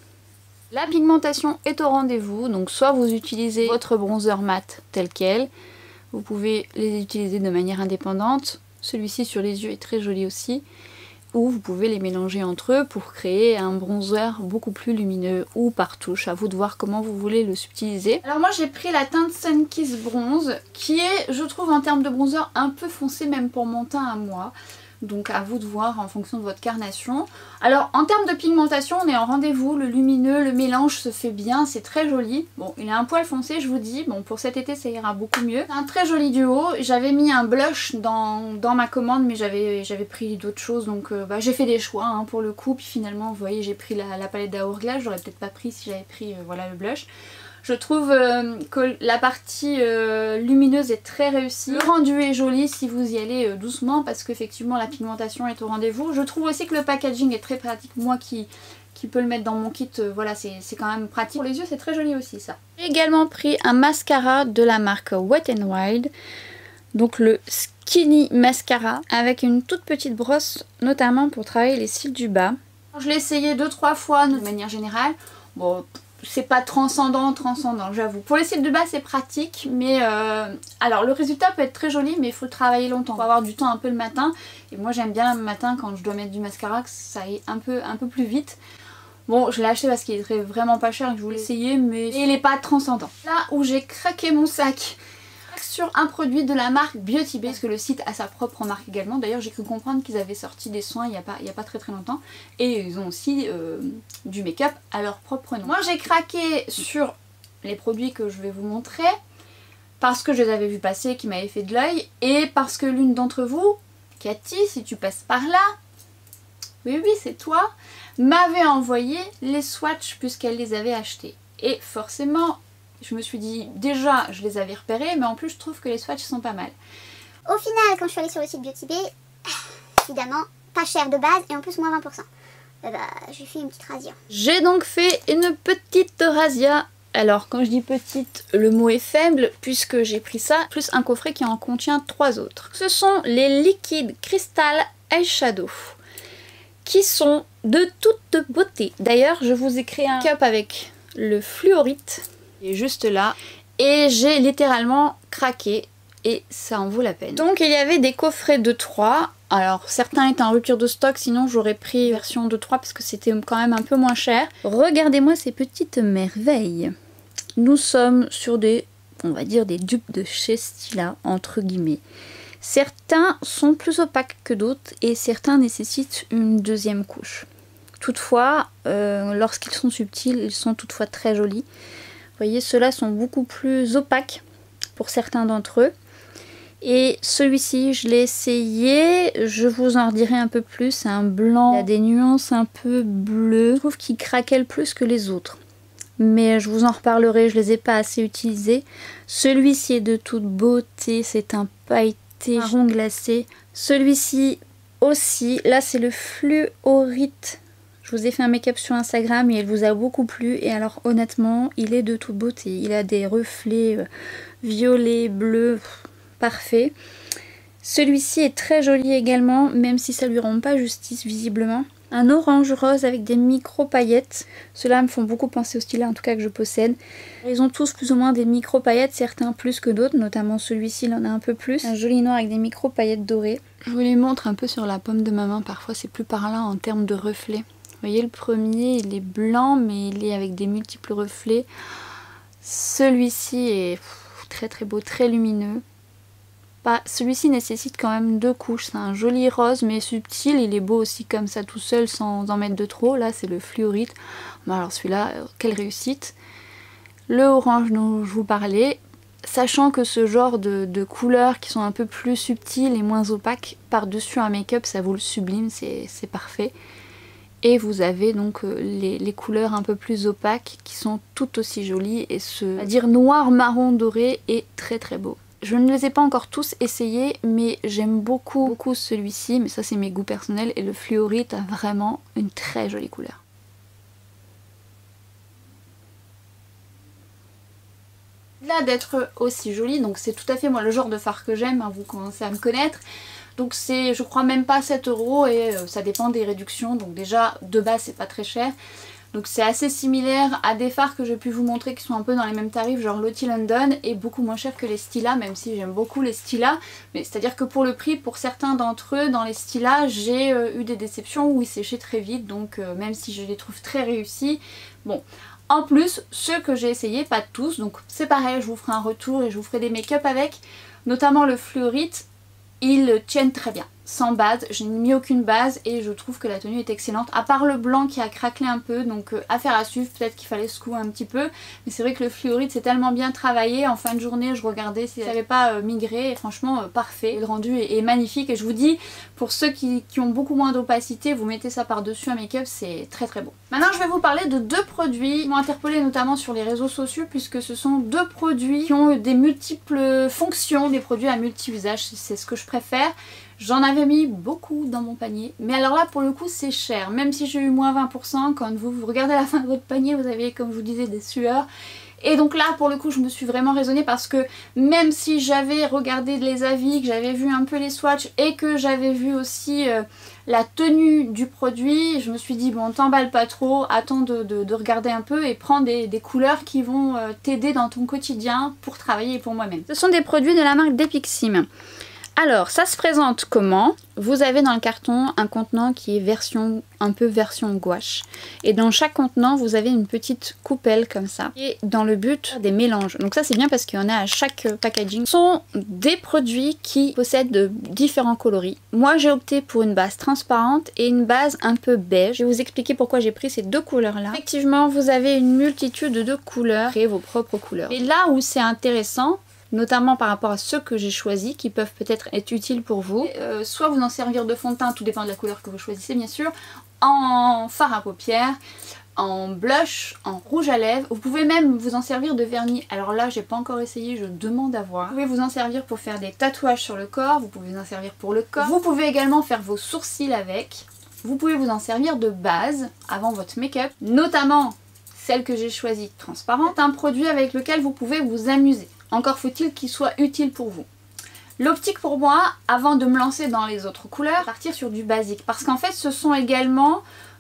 La pigmentation est au rendez-vous, donc soit vous utilisez votre bronzer mat tel quel, vous pouvez les utiliser de manière indépendante, celui-ci sur les yeux est très joli aussi, ou vous pouvez les mélanger entre eux pour créer un bronzer beaucoup plus lumineux ou par touche, à vous de voir comment vous voulez le subtiliser. Alors moi j'ai pris la teinte Sun Kiss Bronze qui est, je trouve en termes de bronzer, un peu foncé même pour mon teint à moi. Donc à vous de voir en fonction de votre carnation. Alors en termes de pigmentation on est en rendez-vous, le lumineux, le mélange se fait bien, c'est très joli. Bon il est un poil foncé je vous dis, bon pour cet été ça ira beaucoup mieux. C'est un très joli duo, j'avais mis un blush dans, dans ma commande mais j'avais pris d'autres choses donc euh, bah, j'ai fait des choix hein, pour le coup. Puis finalement vous voyez j'ai pris la, la palette d'Hourglass, j'aurais peut-être pas pris si j'avais pris euh, voilà le blush. Je trouve euh, que la partie euh, lumineuse est très réussie. Le rendu est joli si vous y allez euh, doucement parce qu'effectivement la pigmentation est au rendez-vous. Je trouve aussi que le packaging est très pratique. Moi qui, qui peux le mettre dans mon kit, euh, voilà c'est quand même pratique. Pour les yeux c'est très joli aussi ça. J'ai également pris un mascara de la marque Wet n Wild. Donc le Skinny Mascara avec une toute petite brosse notamment pour travailler les cils du bas. Je l'ai essayé deux trois fois de manière générale. Bon, c'est pas transcendant, transcendant, j'avoue. Pour les cils de bas, c'est pratique, mais euh, alors le résultat peut être très joli, mais il faut le travailler longtemps. Il faut avoir du temps un peu le matin, et moi j'aime bien le matin quand je dois mettre du mascara, que ça aille un peu, un peu plus vite. Bon, je l'ai acheté parce qu'il est vraiment pas cher et que je voulais essayer, mais il est pas transcendant. Là où j'ai craqué mon sac, sur un produit de la marque Beauty Bay, parce que le site a sa propre marque également. D'ailleurs j'ai cru comprendre qu'ils avaient sorti des soins il n'y a, a pas très très longtemps. Et ils ont aussi euh, du make-up à leur propre nom. Moi j'ai craqué sur les produits que je vais vous montrer parce que je les avais vus passer, qui m'avaient fait de l'œil. Et parce que l'une d'entre vous, Cathy, si tu passes par là, oui oui c'est toi, m'avait envoyé les swatchs puisqu'elle les avait achetés. Et forcément... je me suis dit, déjà je les avais repérés, mais en plus je trouve que les swatchs sont pas mal. Au final, quand je suis allée sur le site Beauty Bay, évidemment, pas cher de base et en plus moins vingt pour cent. Euh, bah, j'ai fait une petite razzia. J'ai donc fait une petite razzia. Alors quand je dis petite, le mot est faible puisque j'ai pris ça, plus un coffret qui en contient trois autres. Ce sont les Liquid Crystal Eyeshadow, qui sont de toute beauté. D'ailleurs, je vous ai créé un cup avec le fluorite. Et juste là, et j'ai littéralement craqué et ça en vaut la peine. Donc il y avait des coffrets de trois, alors certains étaient en rupture de stock, sinon j'aurais pris version de trois parce que c'était quand même un peu moins cher. Regardez-moi ces petites merveilles. nous sommes sur des, on va dire, des dupes de chez Stila, entre guillemets. Certains sont plus opaques que d'autres et certains nécessitent une deuxième couche. Toutefois, euh, lorsqu'ils sont subtils, ils sont toutefois très jolis. Vous voyez, ceux-là sont beaucoup plus opaques pour certains d'entre eux. Et celui-ci, je l'ai essayé, je vous en redirai un peu plus. C'est un blanc, il a des nuances un peu bleues. Je trouve qu'il craquelle plus que les autres. Mais je vous en reparlerai, je ne les ai pas assez utilisés. Celui-ci est de toute beauté, c'est un pailleté marron glacé. Celui-ci aussi, là c'est le fluorite. Je vous ai fait un make-up sur Instagram et il vous a beaucoup plu. Et alors honnêtement, il est de toute beauté. Il a des reflets euh, violets, bleus, parfait. Celui-ci est très joli également, même si ça lui rend pas justice visiblement. Un orange rose avec des micro paillettes. Ceux-là me font beaucoup penser au stylet en tout cas que je possède. Ils ont tous plus ou moins des micro paillettes, certains plus que d'autres, notamment celui-ci il en a un peu plus. Un joli noir avec des micro paillettes dorées. Je vous les montre un peu sur la paume de ma main, parfois c'est plus parlant en termes de reflets. Vous voyez le premier il est blanc mais il est avec des multiples reflets. Celui-ci est très très beau, très lumineux. Celui-ci nécessite quand même deux couches, c'est un joli rose mais subtil, il est beau aussi comme ça tout seul sans en mettre de trop. Là c'est le fluorite, bon, alors celui-là, quelle réussite. Le orange dont je vous parlais, sachant que ce genre de, de couleurs qui sont un peu plus subtiles et moins opaques, par-dessus un make-up ça vous le sublime, c'est parfait. Et vous avez donc les, les couleurs un peu plus opaques qui sont tout aussi jolies et ce, on va dire noir, marron, doré est très très beau. Je ne les ai pas encore tous essayés, mais j'aime beaucoup, beaucoup celui-ci, mais ça c'est mes goûts personnels, et le fluorite a vraiment une très jolie couleur. Là d'être aussi joli, donc c'est tout à fait moi le genre de fard que j'aime, hein, vous commencez à me connaître. Donc c'est, je crois même pas sept euros et euh, ça dépend des réductions, donc déjà de base c'est pas très cher. Donc c'est assez similaire à des fards que j'ai pu vous montrer qui sont un peu dans les mêmes tarifs, genre Lottie London, et beaucoup moins cher que les Stila, même si j'aime beaucoup les Stila. Mais c'est à dire que pour le prix, pour certains d'entre eux, dans les Stila, j'ai euh, eu des déceptions où ils séchaient très vite, donc euh, même si je les trouve très réussis, bon. En plus, ceux que j'ai essayés, pas tous, donc c'est pareil, je vous ferai un retour et je vous ferai des make-up avec, notamment le fluorite, ils tiennent très bien. Sans base, je n'ai mis aucune base et je trouve que la tenue est excellente, à part le blanc qui a craquelé un peu, donc euh, affaire à suivre, peut-être qu'il fallait secouer un petit peu, mais c'est vrai que le fluorite c'est tellement bien travaillé, en fin de journée je regardais si ça n'avait pas euh, migré et franchement euh, parfait, le rendu est, est magnifique et je vous dis, pour ceux qui, qui ont beaucoup moins d'opacité, vous mettez ça par dessus un make-up, c'est très très beau. Maintenant je vais vous parler de deux produits qui m'ont interpellé notamment sur les réseaux sociaux puisque ce sont deux produits qui ont des multiples fonctions, des produits à multi-usage, c'est ce que je préfère. J'en avais mis beaucoup dans mon panier, mais alors là pour le coup c'est cher, même si j'ai eu moins vingt pour cent, quand vous, vous regardez la fin de votre panier vous avez comme je vous disais des sueurs. Et donc là pour le coup je me suis vraiment raisonnée parce que même si j'avais regardé les avis, que j'avais vu un peu les swatchs et que j'avais vu aussi euh, la tenue du produit, je me suis dit bon t'emballe pas trop, attends de, de, de regarder un peu et prends des, des couleurs qui vont euh, t'aider dans ton quotidien pour travailler pour moi-même. Ce sont des produits de la marque Depixim. Alors, ça se présente comment? Vous avez dans le carton un contenant qui est version un peu version gouache. Et dans chaque contenant, vous avez une petite coupelle comme ça. Et dans le but des mélanges. Donc ça c'est bien parce qu'il y en a à chaque packaging. Ce sont des produits qui possèdent de différents coloris. Moi j'ai opté pour une base transparente et une base un peu beige. Je vais vous expliquer pourquoi j'ai pris ces deux couleurs là. Effectivement, vous avez une multitude de couleurs. Créez vos propres couleurs. Et là où c'est intéressant, notamment par rapport à ceux que j'ai choisis qui peuvent peut-être être utiles pour vous. Euh, soit vous en servir de fond de teint, tout dépend de la couleur que vous choisissez bien sûr, en fard à paupières, en blush, en rouge à lèvres. Vous pouvez même vous en servir de vernis. Alors là j'ai pas encore essayé, je demande à voir. Vous pouvez vous en servir pour faire des tatouages sur le corps, vous pouvez vous en servir pour le corps. Vous pouvez également faire vos sourcils avec. Vous pouvez vous en servir de base avant votre make-up, notamment celle que j'ai choisie transparente. C'est un produit avec lequel vous pouvez vous amuser. Encore faut-il qu'il soit utile pour vous. L'optique pour moi, avant de me lancer dans les autres couleurs, partir sur du basique. Parce qu'en fait ce sont également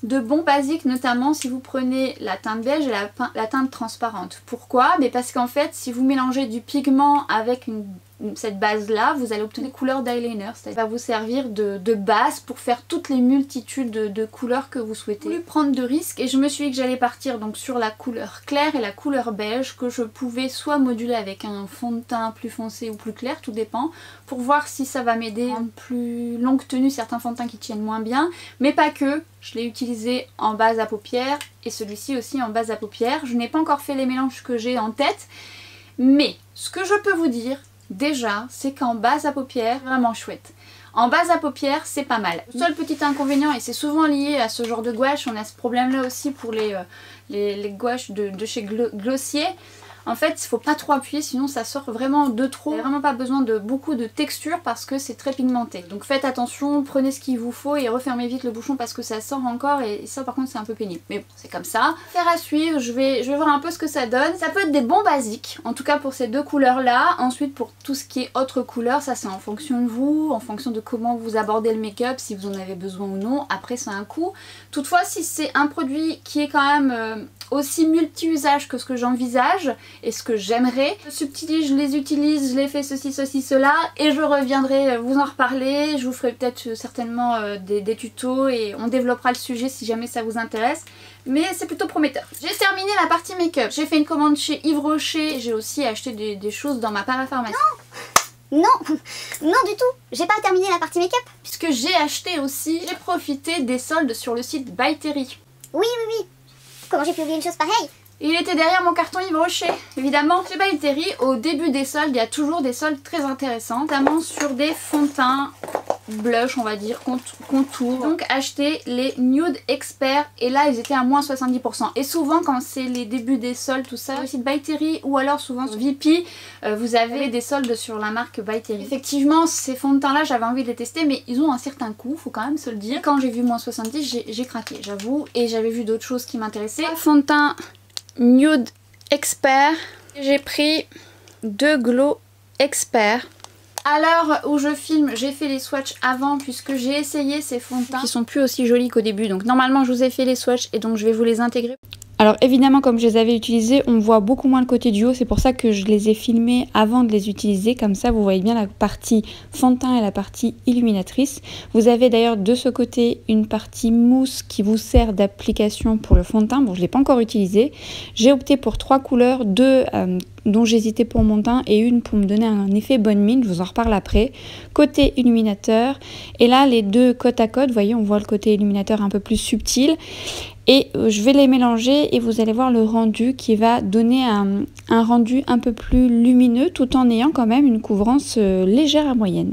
de bons basiques, notamment si vous prenez la teinte beige et la, la teinte transparente. Pourquoi? Mais parce qu'en fait, si vous mélangez du pigment avec une cette base là, vous allez obtenir des couleurs d'eyeliner, ça va vous servir de, de base pour faire toutes les multitudes de, de couleurs que vous souhaitez. Je voulais prendre de risques et je me suis dit que j'allais partir donc sur la couleur claire et la couleur beige, que je pouvais soit moduler avec un fond de teint plus foncé ou plus clair, tout dépend, pour voir si ça va m'aider en plus longue tenue, certains fonds de teint qui tiennent moins bien, mais pas que. Je l'ai utilisé en base à paupières et celui-ci aussi en base à paupières. Je n'ai pas encore fait les mélanges que j'ai en tête, mais ce que je peux vous dire déjà, c'est qu'en base à paupières, vraiment chouette. En base à paupières, c'est pas mal. Le seul petit inconvénient, et c'est souvent lié à ce genre de gouache, on a ce problème là aussi pour les, euh, les, les gouaches de, de chez Glossier. En fait, il faut pas trop appuyer, sinon ça sort vraiment de trop. Vous n'avez vraiment pas besoin de beaucoup de texture parce que c'est très pigmenté. Donc faites attention, prenez ce qu'il vous faut et refermez vite le bouchon parce que ça sort encore et ça par contre c'est un peu pénible. Mais bon, c'est comme ça. Faire à suivre, je vais, je vais voir un peu ce que ça donne. Ça peut être des bons basiques, en tout cas pour ces deux couleurs là. Ensuite pour tout ce qui est autre couleur, ça c'est en fonction de vous, en fonction de comment vous abordez le make-up, si vous en avez besoin ou non. Après c'est un coût. Toutefois si c'est un produit qui est quand même euh, aussi multi-usage que ce que j'envisage et ce que j'aimerais, je subtilise, je les utilise, je les fais ceci, ceci, cela et je reviendrai vous en reparler. Je vous ferai peut-être certainement euh, des, des tutos et on développera le sujet si jamais ça vous intéresse. Mais c'est plutôt prometteur. J'ai terminé la partie make-up. J'ai fait une commande chez Yves Rocher. J'ai aussi acheté des, des choses dans ma parapharmacie. Non, non, non du tout. J'ai pas terminé la partie make-up. Puisque j'ai acheté aussi, j'ai profité des soldes sur le site By Terry. Oui, oui, oui. Comment j'ai pu oublier une chose pareille? Il était derrière mon carton Yves Rocher, évidemment. Chez By Terry, au début des soldes, il y a toujours des soldes très intéressants, notamment sur des fonds de teint, blush, on va dire, contour. Donc acheter les Nude Expert et là ils étaient à moins soixante-dix pour cent. Et souvent quand c'est les débuts des soldes, tout ça, sur le site By Terry ou alors souvent sur V P, euh, vous avez des soldes sur la marque By Terry. Effectivement, ces fonds de teint là, j'avais envie de les tester, mais ils ont un certain coût, faut quand même se le dire. Quand j'ai vu moins soixante-dix, j'ai craqué, j'avoue, et j'avais vu d'autres choses qui m'intéressaient. Fond de teint Nude Expert, j'ai pris deux Glow Expert. À l'heure où je filme, j'ai fait les swatchs avant puisque j'ai essayé ces fonds de teint qui sont plus aussi jolis qu'au début. Donc normalement je vous ai fait les swatchs et donc je vais vous les intégrer. Alors évidemment comme je les avais utilisés, on voit beaucoup moins le côté du haut, c'est pour ça que je les ai filmés avant de les utiliser, comme ça vous voyez bien la partie fond de teint et la partie illuminatrice. Vous avez d'ailleurs de ce côté une partie mousse qui vous sert d'application pour le fond de teint, bon je ne l'ai pas encore utilisé. J'ai opté pour trois couleurs, deux euh, dont j'hésitais pour mon teint et une pour me donner un effet bonne mine, je vous en reparle après. Côté illuminateur, et là les deux côte à côte, vous voyez on voit le côté illuminateur un peu plus subtil. Et je vais les mélanger et vous allez voir le rendu qui va donner un, un rendu un peu plus lumineux tout en ayant quand même une couvrance légère à moyenne.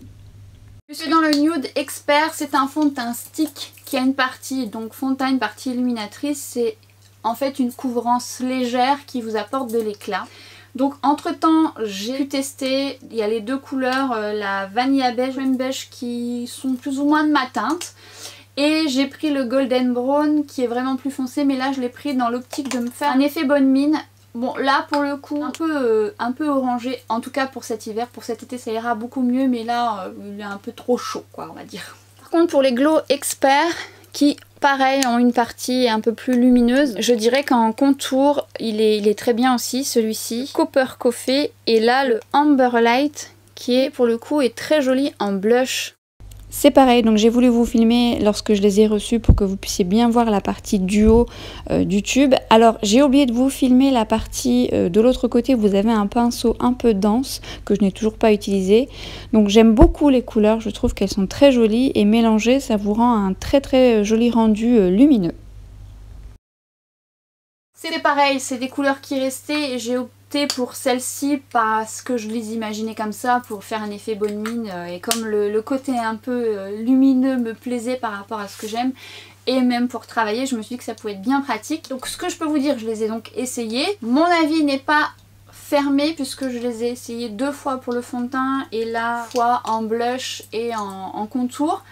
Je suis dans le Nude Expert, c'est un fond de teint stick qui a une partie donc fond de teint, une partie illuminatrice. C'est en fait une couvrance légère qui vous apporte de l'éclat. Donc entre temps j'ai pu tester, il y a les deux couleurs, euh, la vanilla beige et beige qui sont plus ou moins de ma teinte. Et j'ai pris le Golden Brown qui est vraiment plus foncé, mais là je l'ai pris dans l'optique de me faire un effet bonne mine. Bon là pour le coup un peu, euh, un peu orangé, en tout cas pour cet hiver, pour cet été ça ira beaucoup mieux, mais là euh, il est un peu trop chaud quoi on va dire. Par contre pour les Glow Expert qui pareil ont une partie un peu plus lumineuse, je dirais qu'en contour il est, il est très bien aussi celui-ci. Copper Coffee et là le Amber Light qui est pour le coup est très joli en blush. C'est pareil, donc j'ai voulu vous filmer lorsque je les ai reçus pour que vous puissiez bien voir la partie du haut euh, du tube. Alors j'ai oublié de vous filmer la partie euh, de l'autre côté où vous avez un pinceau un peu dense que je n'ai toujours pas utilisé. Donc j'aime beaucoup les couleurs, je trouve qu'elles sont très jolies et mélangées ça vous rend un très très joli rendu euh, lumineux. C'est pareil, c'est des couleurs qui restaient et j'ai opté pour celle-ci parce que je les imaginais comme ça pour faire un effet bonne mine et comme le, le côté un peu lumineux me plaisait par rapport à ce que j'aime et même pour travailler je me suis dit que ça pouvait être bien pratique. Donc ce que je peux vous dire, je les ai donc essayés. Mon avis n'est pas fermé puisque je les ai essayés deux fois pour le fond de teint et là fois en blush et en, en contour.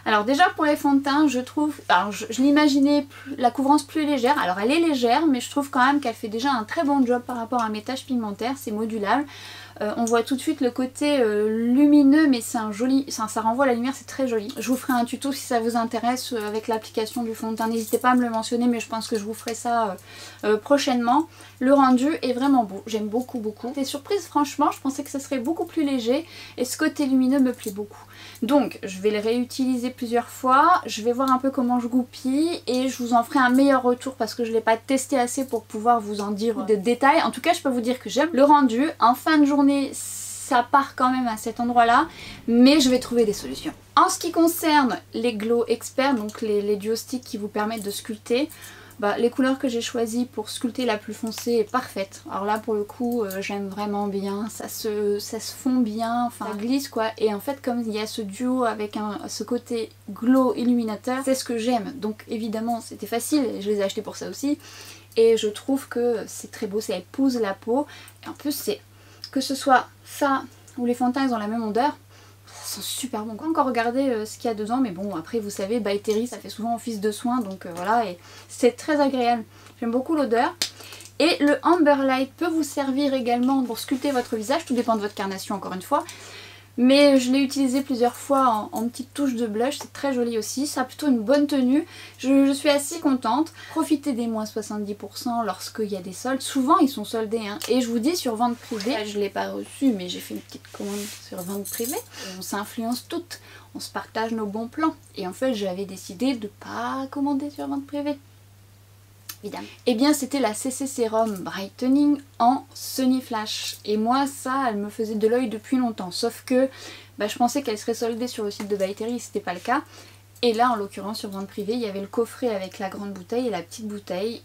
Alors déjà pour les fonds de teint, je trouve, alors je, je l'imaginais la couvrance plus légère, alors elle est légère mais je trouve quand même qu'elle fait déjà un très bon job par rapport à mes taches pigmentaires, c'est modulable. Euh, on voit tout de suite le côté euh, lumineux mais c'est un joli, ça, ça renvoie à la lumière, c'est très joli. Je vous ferai un tuto si ça vous intéresse euh, avec l'application du fond de teint, n'hésitez pas à me le mentionner mais je pense que je vous ferai ça euh, euh, prochainement. Le rendu est vraiment beau, j'aime beaucoup beaucoup. J'étais surprise franchement, je pensais que ce serait beaucoup plus léger et ce côté lumineux me plaît beaucoup. Donc je vais le réutiliser plusieurs fois, je vais voir un peu comment je goupille et je vous en ferai un meilleur retour parce que je ne l'ai pas testé assez pour pouvoir vous en dire de détails. En tout cas je peux vous dire que j'aime le rendu, en fin de journée ça part quand même à cet endroit là, mais je vais trouver des solutions. En ce qui concerne les Glow Expert, donc les, les duo sticks qui vous permettent de sculpter, bah, les couleurs que j'ai choisies pour sculpter la plus foncée est parfaite. Alors là pour le coup euh, j'aime vraiment bien, ça se, ça se fond bien, enfin ça glisse quoi. Et en fait comme il y a ce duo avec un, ce côté glow illuminateur, c'est ce que j'aime. Donc évidemment c'était facile, je les ai achetés pour ça aussi. Et je trouve que c'est très beau, ça épouse la peau. Et en plus c'est, que ce soit ça ou les fonds de teint ils ont la même odeur. Ça sent super bon. Pas encore regarder euh, ce qu'il y a dedans mais bon après vous savez By Terry ça fait souvent office de soin donc euh, voilà et c'est très agréable. J'aime beaucoup l'odeur. Et le Amber Light peut vous servir également pour sculpter votre visage, tout dépend de votre carnation encore une fois. Mais je l'ai utilisé plusieurs fois en, en petite touche de blush, c'est très joli aussi, ça a plutôt une bonne tenue, je, je suis assez contente. Profitez des moins soixante-dix pour cent lorsqu'il y a des soldes, souvent ils sont soldés hein. Et je vous dis sur vente privée, je ne l'ai pas reçu mais j'ai fait une petite commande sur vente privée, on s'influence toutes, on se partage nos bons plans. Et en fait j'avais décidé de ne pas commander sur vente privée. Évidemment. Et bien c'était la C C Serum Brightening en Sunny Flash. Et moi ça elle me faisait de l'œil depuis longtemps. Sauf que bah, je pensais qu'elle serait soldée sur le site de By Terry, c'était pas le cas. Et là en l'occurrence sur vente privée il y avait le coffret avec la grande bouteille et la petite bouteille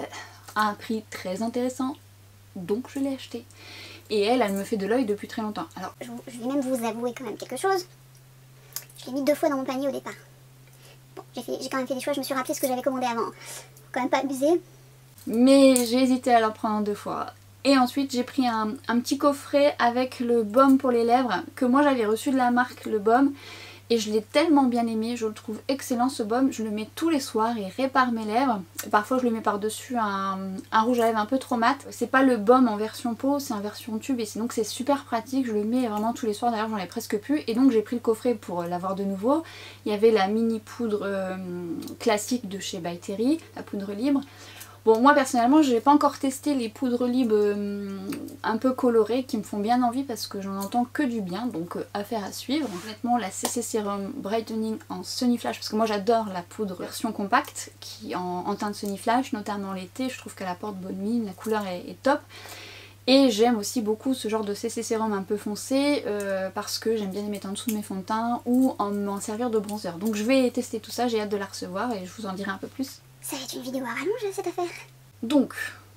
à un prix très intéressant. Donc je l'ai acheté. Et elle, elle me fait de l'œil depuis très longtemps. Alors je, je vais même vous avouer quand même quelque chose. Je l'ai mis deux fois dans mon panier au départ. Bon, j'ai quand même fait des choix, je me suis rappelé ce que j'avais commandé avant. Quand même pas abusé. Mais j'ai hésité à l'en prendre deux fois. Et ensuite j'ai pris un, un petit coffret avec le baume pour les lèvres que moi j'avais reçu de la marque le baume. Et je l'ai tellement bien aimé, je le trouve excellent ce baume. Je le mets tous les soirs, il répare mes lèvres. Parfois je le mets par dessus un, un rouge à lèvres un peu trop mat. C'est pas le baume en version peau, c'est en version tube et donc c'est super pratique. Je le mets vraiment tous les soirs, d'ailleurs j'en ai presque plus. Et donc j'ai pris le coffret pour l'avoir de nouveau. Il y avait la mini poudre euh, classique de chez By Terry, la poudre libre. Bon moi personnellement je n'ai pas encore testé les poudres libres euh, un peu colorées qui me font bien envie parce que j'en entends que du bien, donc euh, affaire à suivre. Honnêtement la C C Serum Brightening en Sunny Flash, parce que moi j'adore la poudre version compacte qui en, en teinte Sunny Flash, notamment l'été, je trouve qu'elle apporte bonne mine, la couleur est, est top. Et j'aime aussi beaucoup ce genre de C C Serum un peu foncé euh, parce que j'aime bien les mettre en dessous de mes fonds de teint ou en m'en servir de bronzer. Donc je vais tester tout ça, j'ai hâte de la recevoir et je vous en dirai un peu plus. Ça va être une vidéo à rallonge cette affaire. Donc,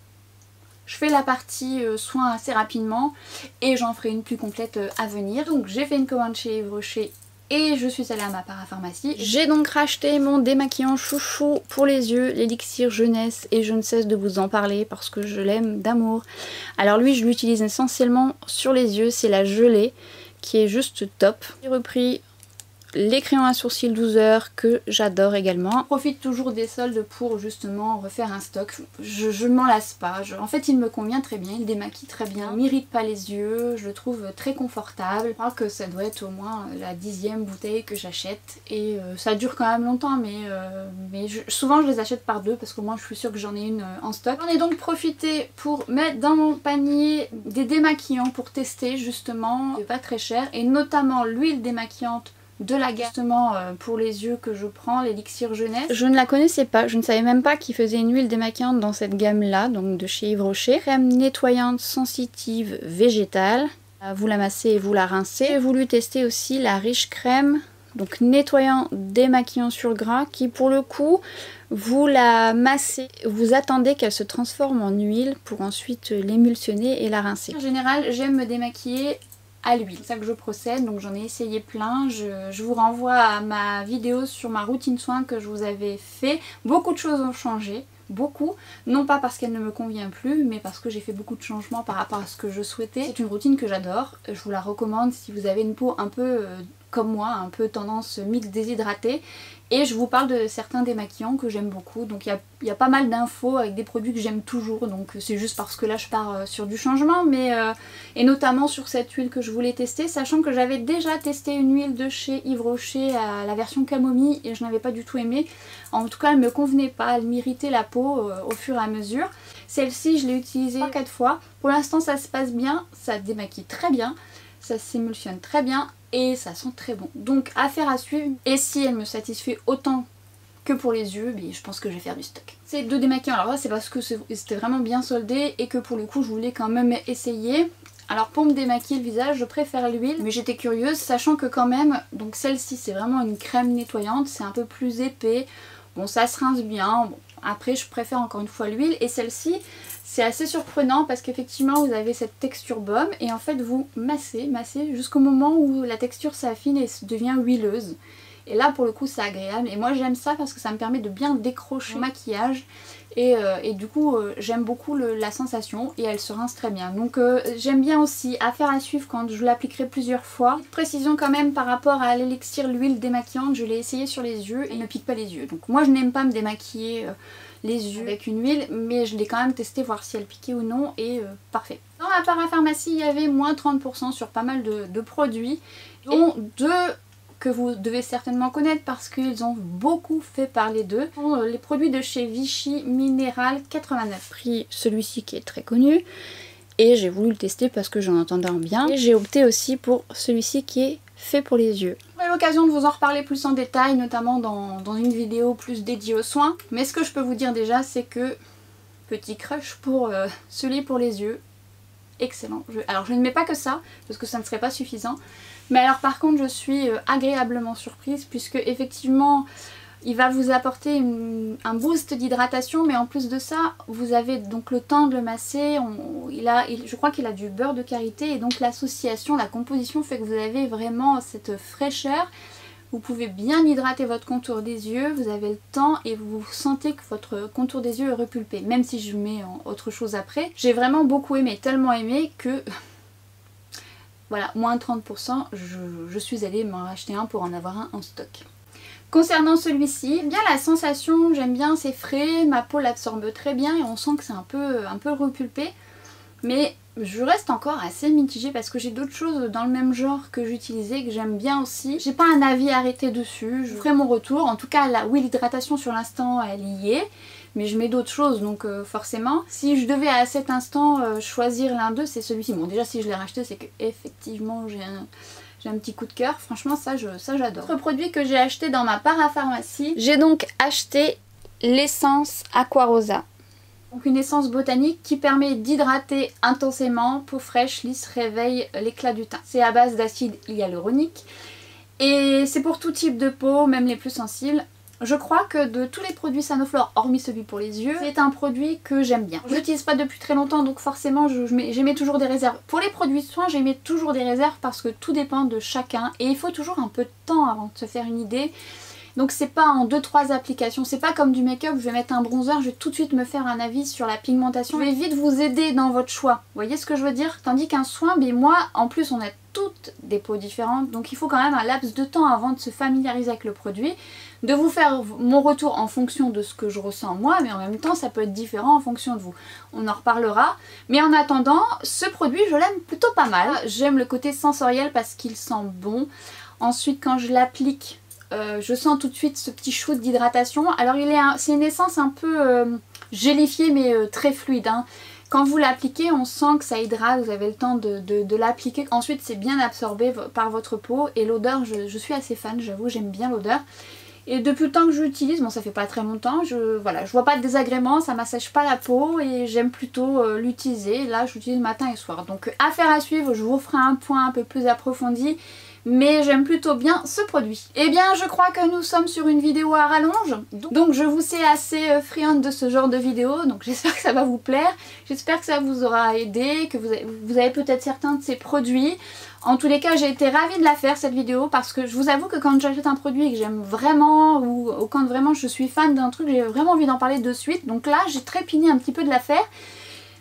je fais la partie euh, soins assez rapidement et j'en ferai une plus complète euh, à venir. Donc j'ai fait une commande chez Yves Rocher et je suis allée à ma parapharmacie. J'ai donc racheté mon démaquillant chouchou pour les yeux, l'élixir jeunesse, et je ne cesse de vous en parler parce que je l'aime d'amour. Alors lui je l'utilise essentiellement sur les yeux, c'est la gelée qui est juste top. J'ai repris les crayons à sourcils douze heures que j'adore également. Je profite toujours des soldes pour justement refaire un stock. Je, je m'en lasse pas. Je, en fait il me convient très bien, il démaquille très bien. Il m'irrite pas les yeux, je le trouve très confortable. Je crois que ça doit être au moins la dixième bouteille que j'achète. Et euh, ça dure quand même longtemps mais, euh, mais je, souvent je les achète par deux parce qu'au moins je suis sûre que j'en ai une euh, en stock. J'en ai donc profité pour mettre dans mon panier des démaquillants pour tester justement. C'est pas très cher et notamment l'huile démaquillante de la gamme justement euh, pour les yeux que je prends, l'élixir jeunesse. Je ne la connaissais pas, je ne savais même pas qu'ils faisaient une huile démaquillante dans cette gamme là, donc de chez Yves Rocher. Crème nettoyante sensitive végétale, vous la massez et vous la rincez. J'ai voulu tester aussi la riche crème, donc nettoyant démaquillant sur gras, qui pour le coup vous la massez, vous attendez qu'elle se transforme en huile pour ensuite l'émulsionner et la rincer. En général j'aime me démaquiller à l'huile, c'est ça que je procède, donc j'en ai essayé plein. Je, je vous renvoie à ma vidéo sur ma routine soin que je vous avais fait. Beaucoup de choses ont changé, beaucoup, non pas parce qu'elle ne me convient plus, mais parce que j'ai fait beaucoup de changements par rapport à ce que je souhaitais. C'est une routine que j'adore, je vous la recommande si vous avez une peau un peu euh, comme moi, un peu tendance mix déshydraté. Et je vous parle de certains démaquillants que j'aime beaucoup. Donc il y, y a pas mal d'infos avec des produits que j'aime toujours. Donc c'est juste parce que là je pars euh, sur du changement. mais euh, Et notamment sur cette huile que je voulais tester. Sachant que j'avais déjà testé une huile de chez Yves Rocher à la version camomille. Et je n'avais pas du tout aimé. En tout cas elle me convenait pas. Elle m'irritait la peau euh, au fur et à mesure. Celle-ci je l'ai utilisée trois quatre fois. Pour l'instant ça se passe bien. Ça démaquille très bien. Ça s'émulsionne très bien. Et ça sent très bon. Donc affaire à suivre. Et si elle me satisfait autant que pour les yeux, je pense que je vais faire du stock. Ces deux démaquillants, alors là c'est parce que c'était vraiment bien soldé et que pour le coup je voulais quand même essayer. Alors pour me démaquiller le visage je préfère l'huile, mais j'étais curieuse sachant que quand même, donc celle-ci c'est vraiment une crème nettoyante, c'est un peu plus épais. Bon ça se rince bien, bon, après je préfère encore une fois l'huile. Et celle-ci c'est assez surprenant parce qu'effectivement vous avez cette texture baume et en fait vous massez, massez jusqu'au moment où la texture s'affine et devient huileuse. Et là pour le coup c'est agréable et moi j'aime ça parce que ça me permet de bien décrocher le maquillage. Et, euh, et du coup euh, j'aime beaucoup le, la sensation et elle se rince très bien. Donc euh, j'aime bien aussi, affaire à suivre quand je l'appliquerai plusieurs fois. Précision quand même par rapport à l'élixir, l'huile démaquillante, je l'ai essayé sur les yeux et il ne pique pas les yeux. Donc moi je n'aime pas me démaquiller euh, les yeux avec une huile, mais je l'ai quand même testé voir si elle piquait ou non et euh, parfait. Dans la parapharmacie il y avait moins trente pour cent sur pas mal de, de produits, dont deux que vous devez certainement connaître parce qu'ils ont beaucoup fait parler d'eux. Les produits de chez Vichy Minéral quatre-vingt-neuf. Pris celui-ci qui est très connu et j'ai voulu le tester parce que j'en entendais un bien. Et j'ai opté aussi pour celui-ci qui est fait pour les yeux. J'aurai l'occasion de vous en reparler plus en détail, notamment dans, dans une vidéo plus dédiée aux soins. Mais ce que je peux vous dire déjà c'est que petit crush pour euh, celui pour les yeux. Excellent. Je, alors je ne mets pas que ça parce que ça ne serait pas suffisant. Mais alors par contre je suis agréablement surprise puisque effectivement il va vous apporter une, un boost d'hydratation, mais en plus de ça vous avez donc le temps de le masser. On, il a, il, je crois qu'il a du beurre de karité et donc l'association, la composition fait que vous avez vraiment cette fraîcheur. Vous pouvez bien hydrater votre contour des yeux, vous avez le temps et vous sentez que votre contour des yeux est repulpé. Même si je mets autre chose après. J'ai vraiment beaucoup aimé, tellement aimé que... Voilà, moins trente pour cent, je, je suis allée m'en acheter un pour en avoir un en stock. Concernant celui-ci, bien la sensation, j'aime bien, c'est frais, ma peau l'absorbe très bien et on sent que c'est un peu, un peu repulpé. Mais je reste encore assez mitigée parce que j'ai d'autres choses dans le même genre que j'utilisais, que j'aime bien aussi. J'ai pas un avis arrêté dessus, je ferai mon retour. En tout cas, la oui, l'hydratation sur l'instant, elle y est. Mais je mets d'autres choses donc euh, forcément. Si je devais à cet instant euh, choisir l'un d'eux, c'est celui-ci. Bon déjà si je l'ai racheté c'est que effectivement j'ai un, j'ai un petit coup de cœur. Franchement ça je, ça j'adore. Autre produit que j'ai acheté dans ma parapharmacie. J'ai donc acheté l'essence Aquarosa. Donc une essence botanique qui permet d'hydrater intensément, peau fraîche, lisse, réveille l'éclat du teint. C'est à base d'acide hyaluronique. Et c'est pour tout type de peau, même les plus sensibles. Je crois que de tous les produits Sanoflore, hormis celui pour les yeux, c'est un produit que j'aime bien. Je l'utilise pas depuis très longtemps donc forcément j'émets toujours des réserves. Pour les produits de soins j'émets toujours des réserves parce que tout dépend de chacun et il faut toujours un peu de temps avant de se faire une idée. Donc c'est pas en deux trois applications, c'est pas comme du make-up, je vais mettre un bronzer, je vais tout de suite me faire un avis sur la pigmentation. Je vais vite vous aider dans votre choix, vous voyez ce que je veux dire? Tandis qu'un soin, ben moi, en plus on a toutes des peaux différentes, donc il faut quand même un laps de temps avant de se familiariser avec le produit, de vous faire mon retour en fonction de ce que je ressens moi, mais en même temps ça peut être différent en fonction de vous. On en reparlera, mais en attendant, ce produit je l'aime plutôt pas mal. J'aime le côté sensoriel parce qu'il sent bon. Ensuite quand je l'applique, Euh, je sens tout de suite ce petit shoot d'hydratation. Alors il est c'est une essence un peu euh, gélifiée mais euh, très fluide. Hein. Quand vous l'appliquez on sent que ça hydrate, vous avez le temps de, de, de l'appliquer. Ensuite c'est bien absorbé par votre peau et l'odeur, je, je suis assez fan, j'avoue, j'aime bien l'odeur. Et depuis le temps que je l'utilise, bon ça fait pas très longtemps, je, voilà, je vois pas de désagréments, ça m'assèche pas la peau et j'aime plutôt euh, l'utiliser. Là je l'utilise matin et soir. Donc affaire à suivre, je vous ferai un point un peu plus approfondi. Mais j'aime plutôt bien ce produit. Eh bien je crois que nous sommes sur une vidéo à rallonge. Donc je vous sais assez friande de ce genre de vidéo. Donc j'espère que ça va vous plaire. J'espère que ça vous aura aidé. Que vous avez, vous avez peut-être certains de ces produits. En tous les cas j'ai été ravie de la faire cette vidéo. Parce que je vous avoue que quand j'achète un produit et que j'aime vraiment. Ou, ou quand vraiment je suis fan d'un truc, j'ai vraiment envie d'en parler de suite. Donc là j'ai trépigné un petit peu de la faire.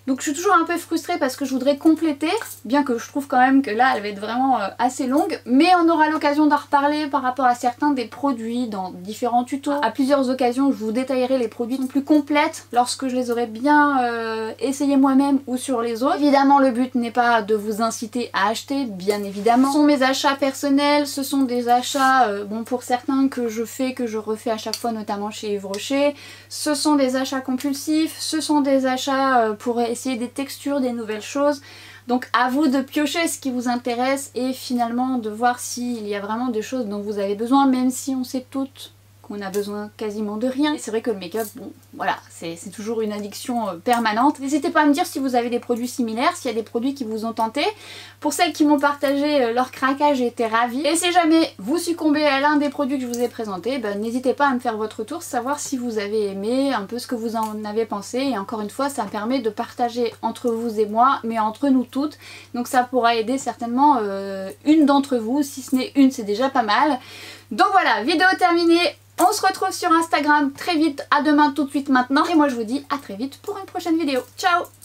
Donc je suis toujours un peu frustrée parce que je voudrais compléter, bien que je trouve quand même que là elle va être vraiment euh, assez longue, mais on aura l'occasion d'en reparler par rapport à certains des produits dans différents tutos. À plusieurs occasions je vous détaillerai les produits plus complètes lorsque je les aurai bien euh, essayés moi-même ou sur les autres. Évidemment le but n'est pas de vous inciter à acheter, bien évidemment. Ce sont mes achats personnels, ce sont des achats, euh, bon pour certains que je fais, que je refais à chaque fois, notamment chez Yves Rocher. Ce sont des achats compulsifs, ce sont des achats euh, pour essayer des textures, des nouvelles choses. Donc à vous de piocher ce qui vous intéresse et finalement de voir s'il y a vraiment des choses dont vous avez besoin, même si on sait toutes qu'on a besoin quasiment de rien. C'est vrai que le make-up, bon voilà, c'est toujours une addiction euh, permanente. N'hésitez pas à me dire si vous avez des produits similaires, s'il y a des produits qui vous ont tenté. Pour celles qui m'ont partagé euh, leur craquage, j'ai été ravie. Et si jamais vous succombez à l'un des produits que je vous ai présentés, ben, n'hésitez pas à me faire votre tour, savoir si vous avez aimé, un peu ce que vous en avez pensé. Et encore une fois, ça permet de partager entre vous et moi, mais entre nous toutes. Donc ça pourra aider certainement euh, une d'entre vous, si ce n'est une, c'est déjà pas mal. Donc voilà, vidéo terminée. On se retrouve sur Instagram très vite, à demain tout de suite maintenant. Et moi je vous dis à très vite pour une prochaine vidéo. Ciao!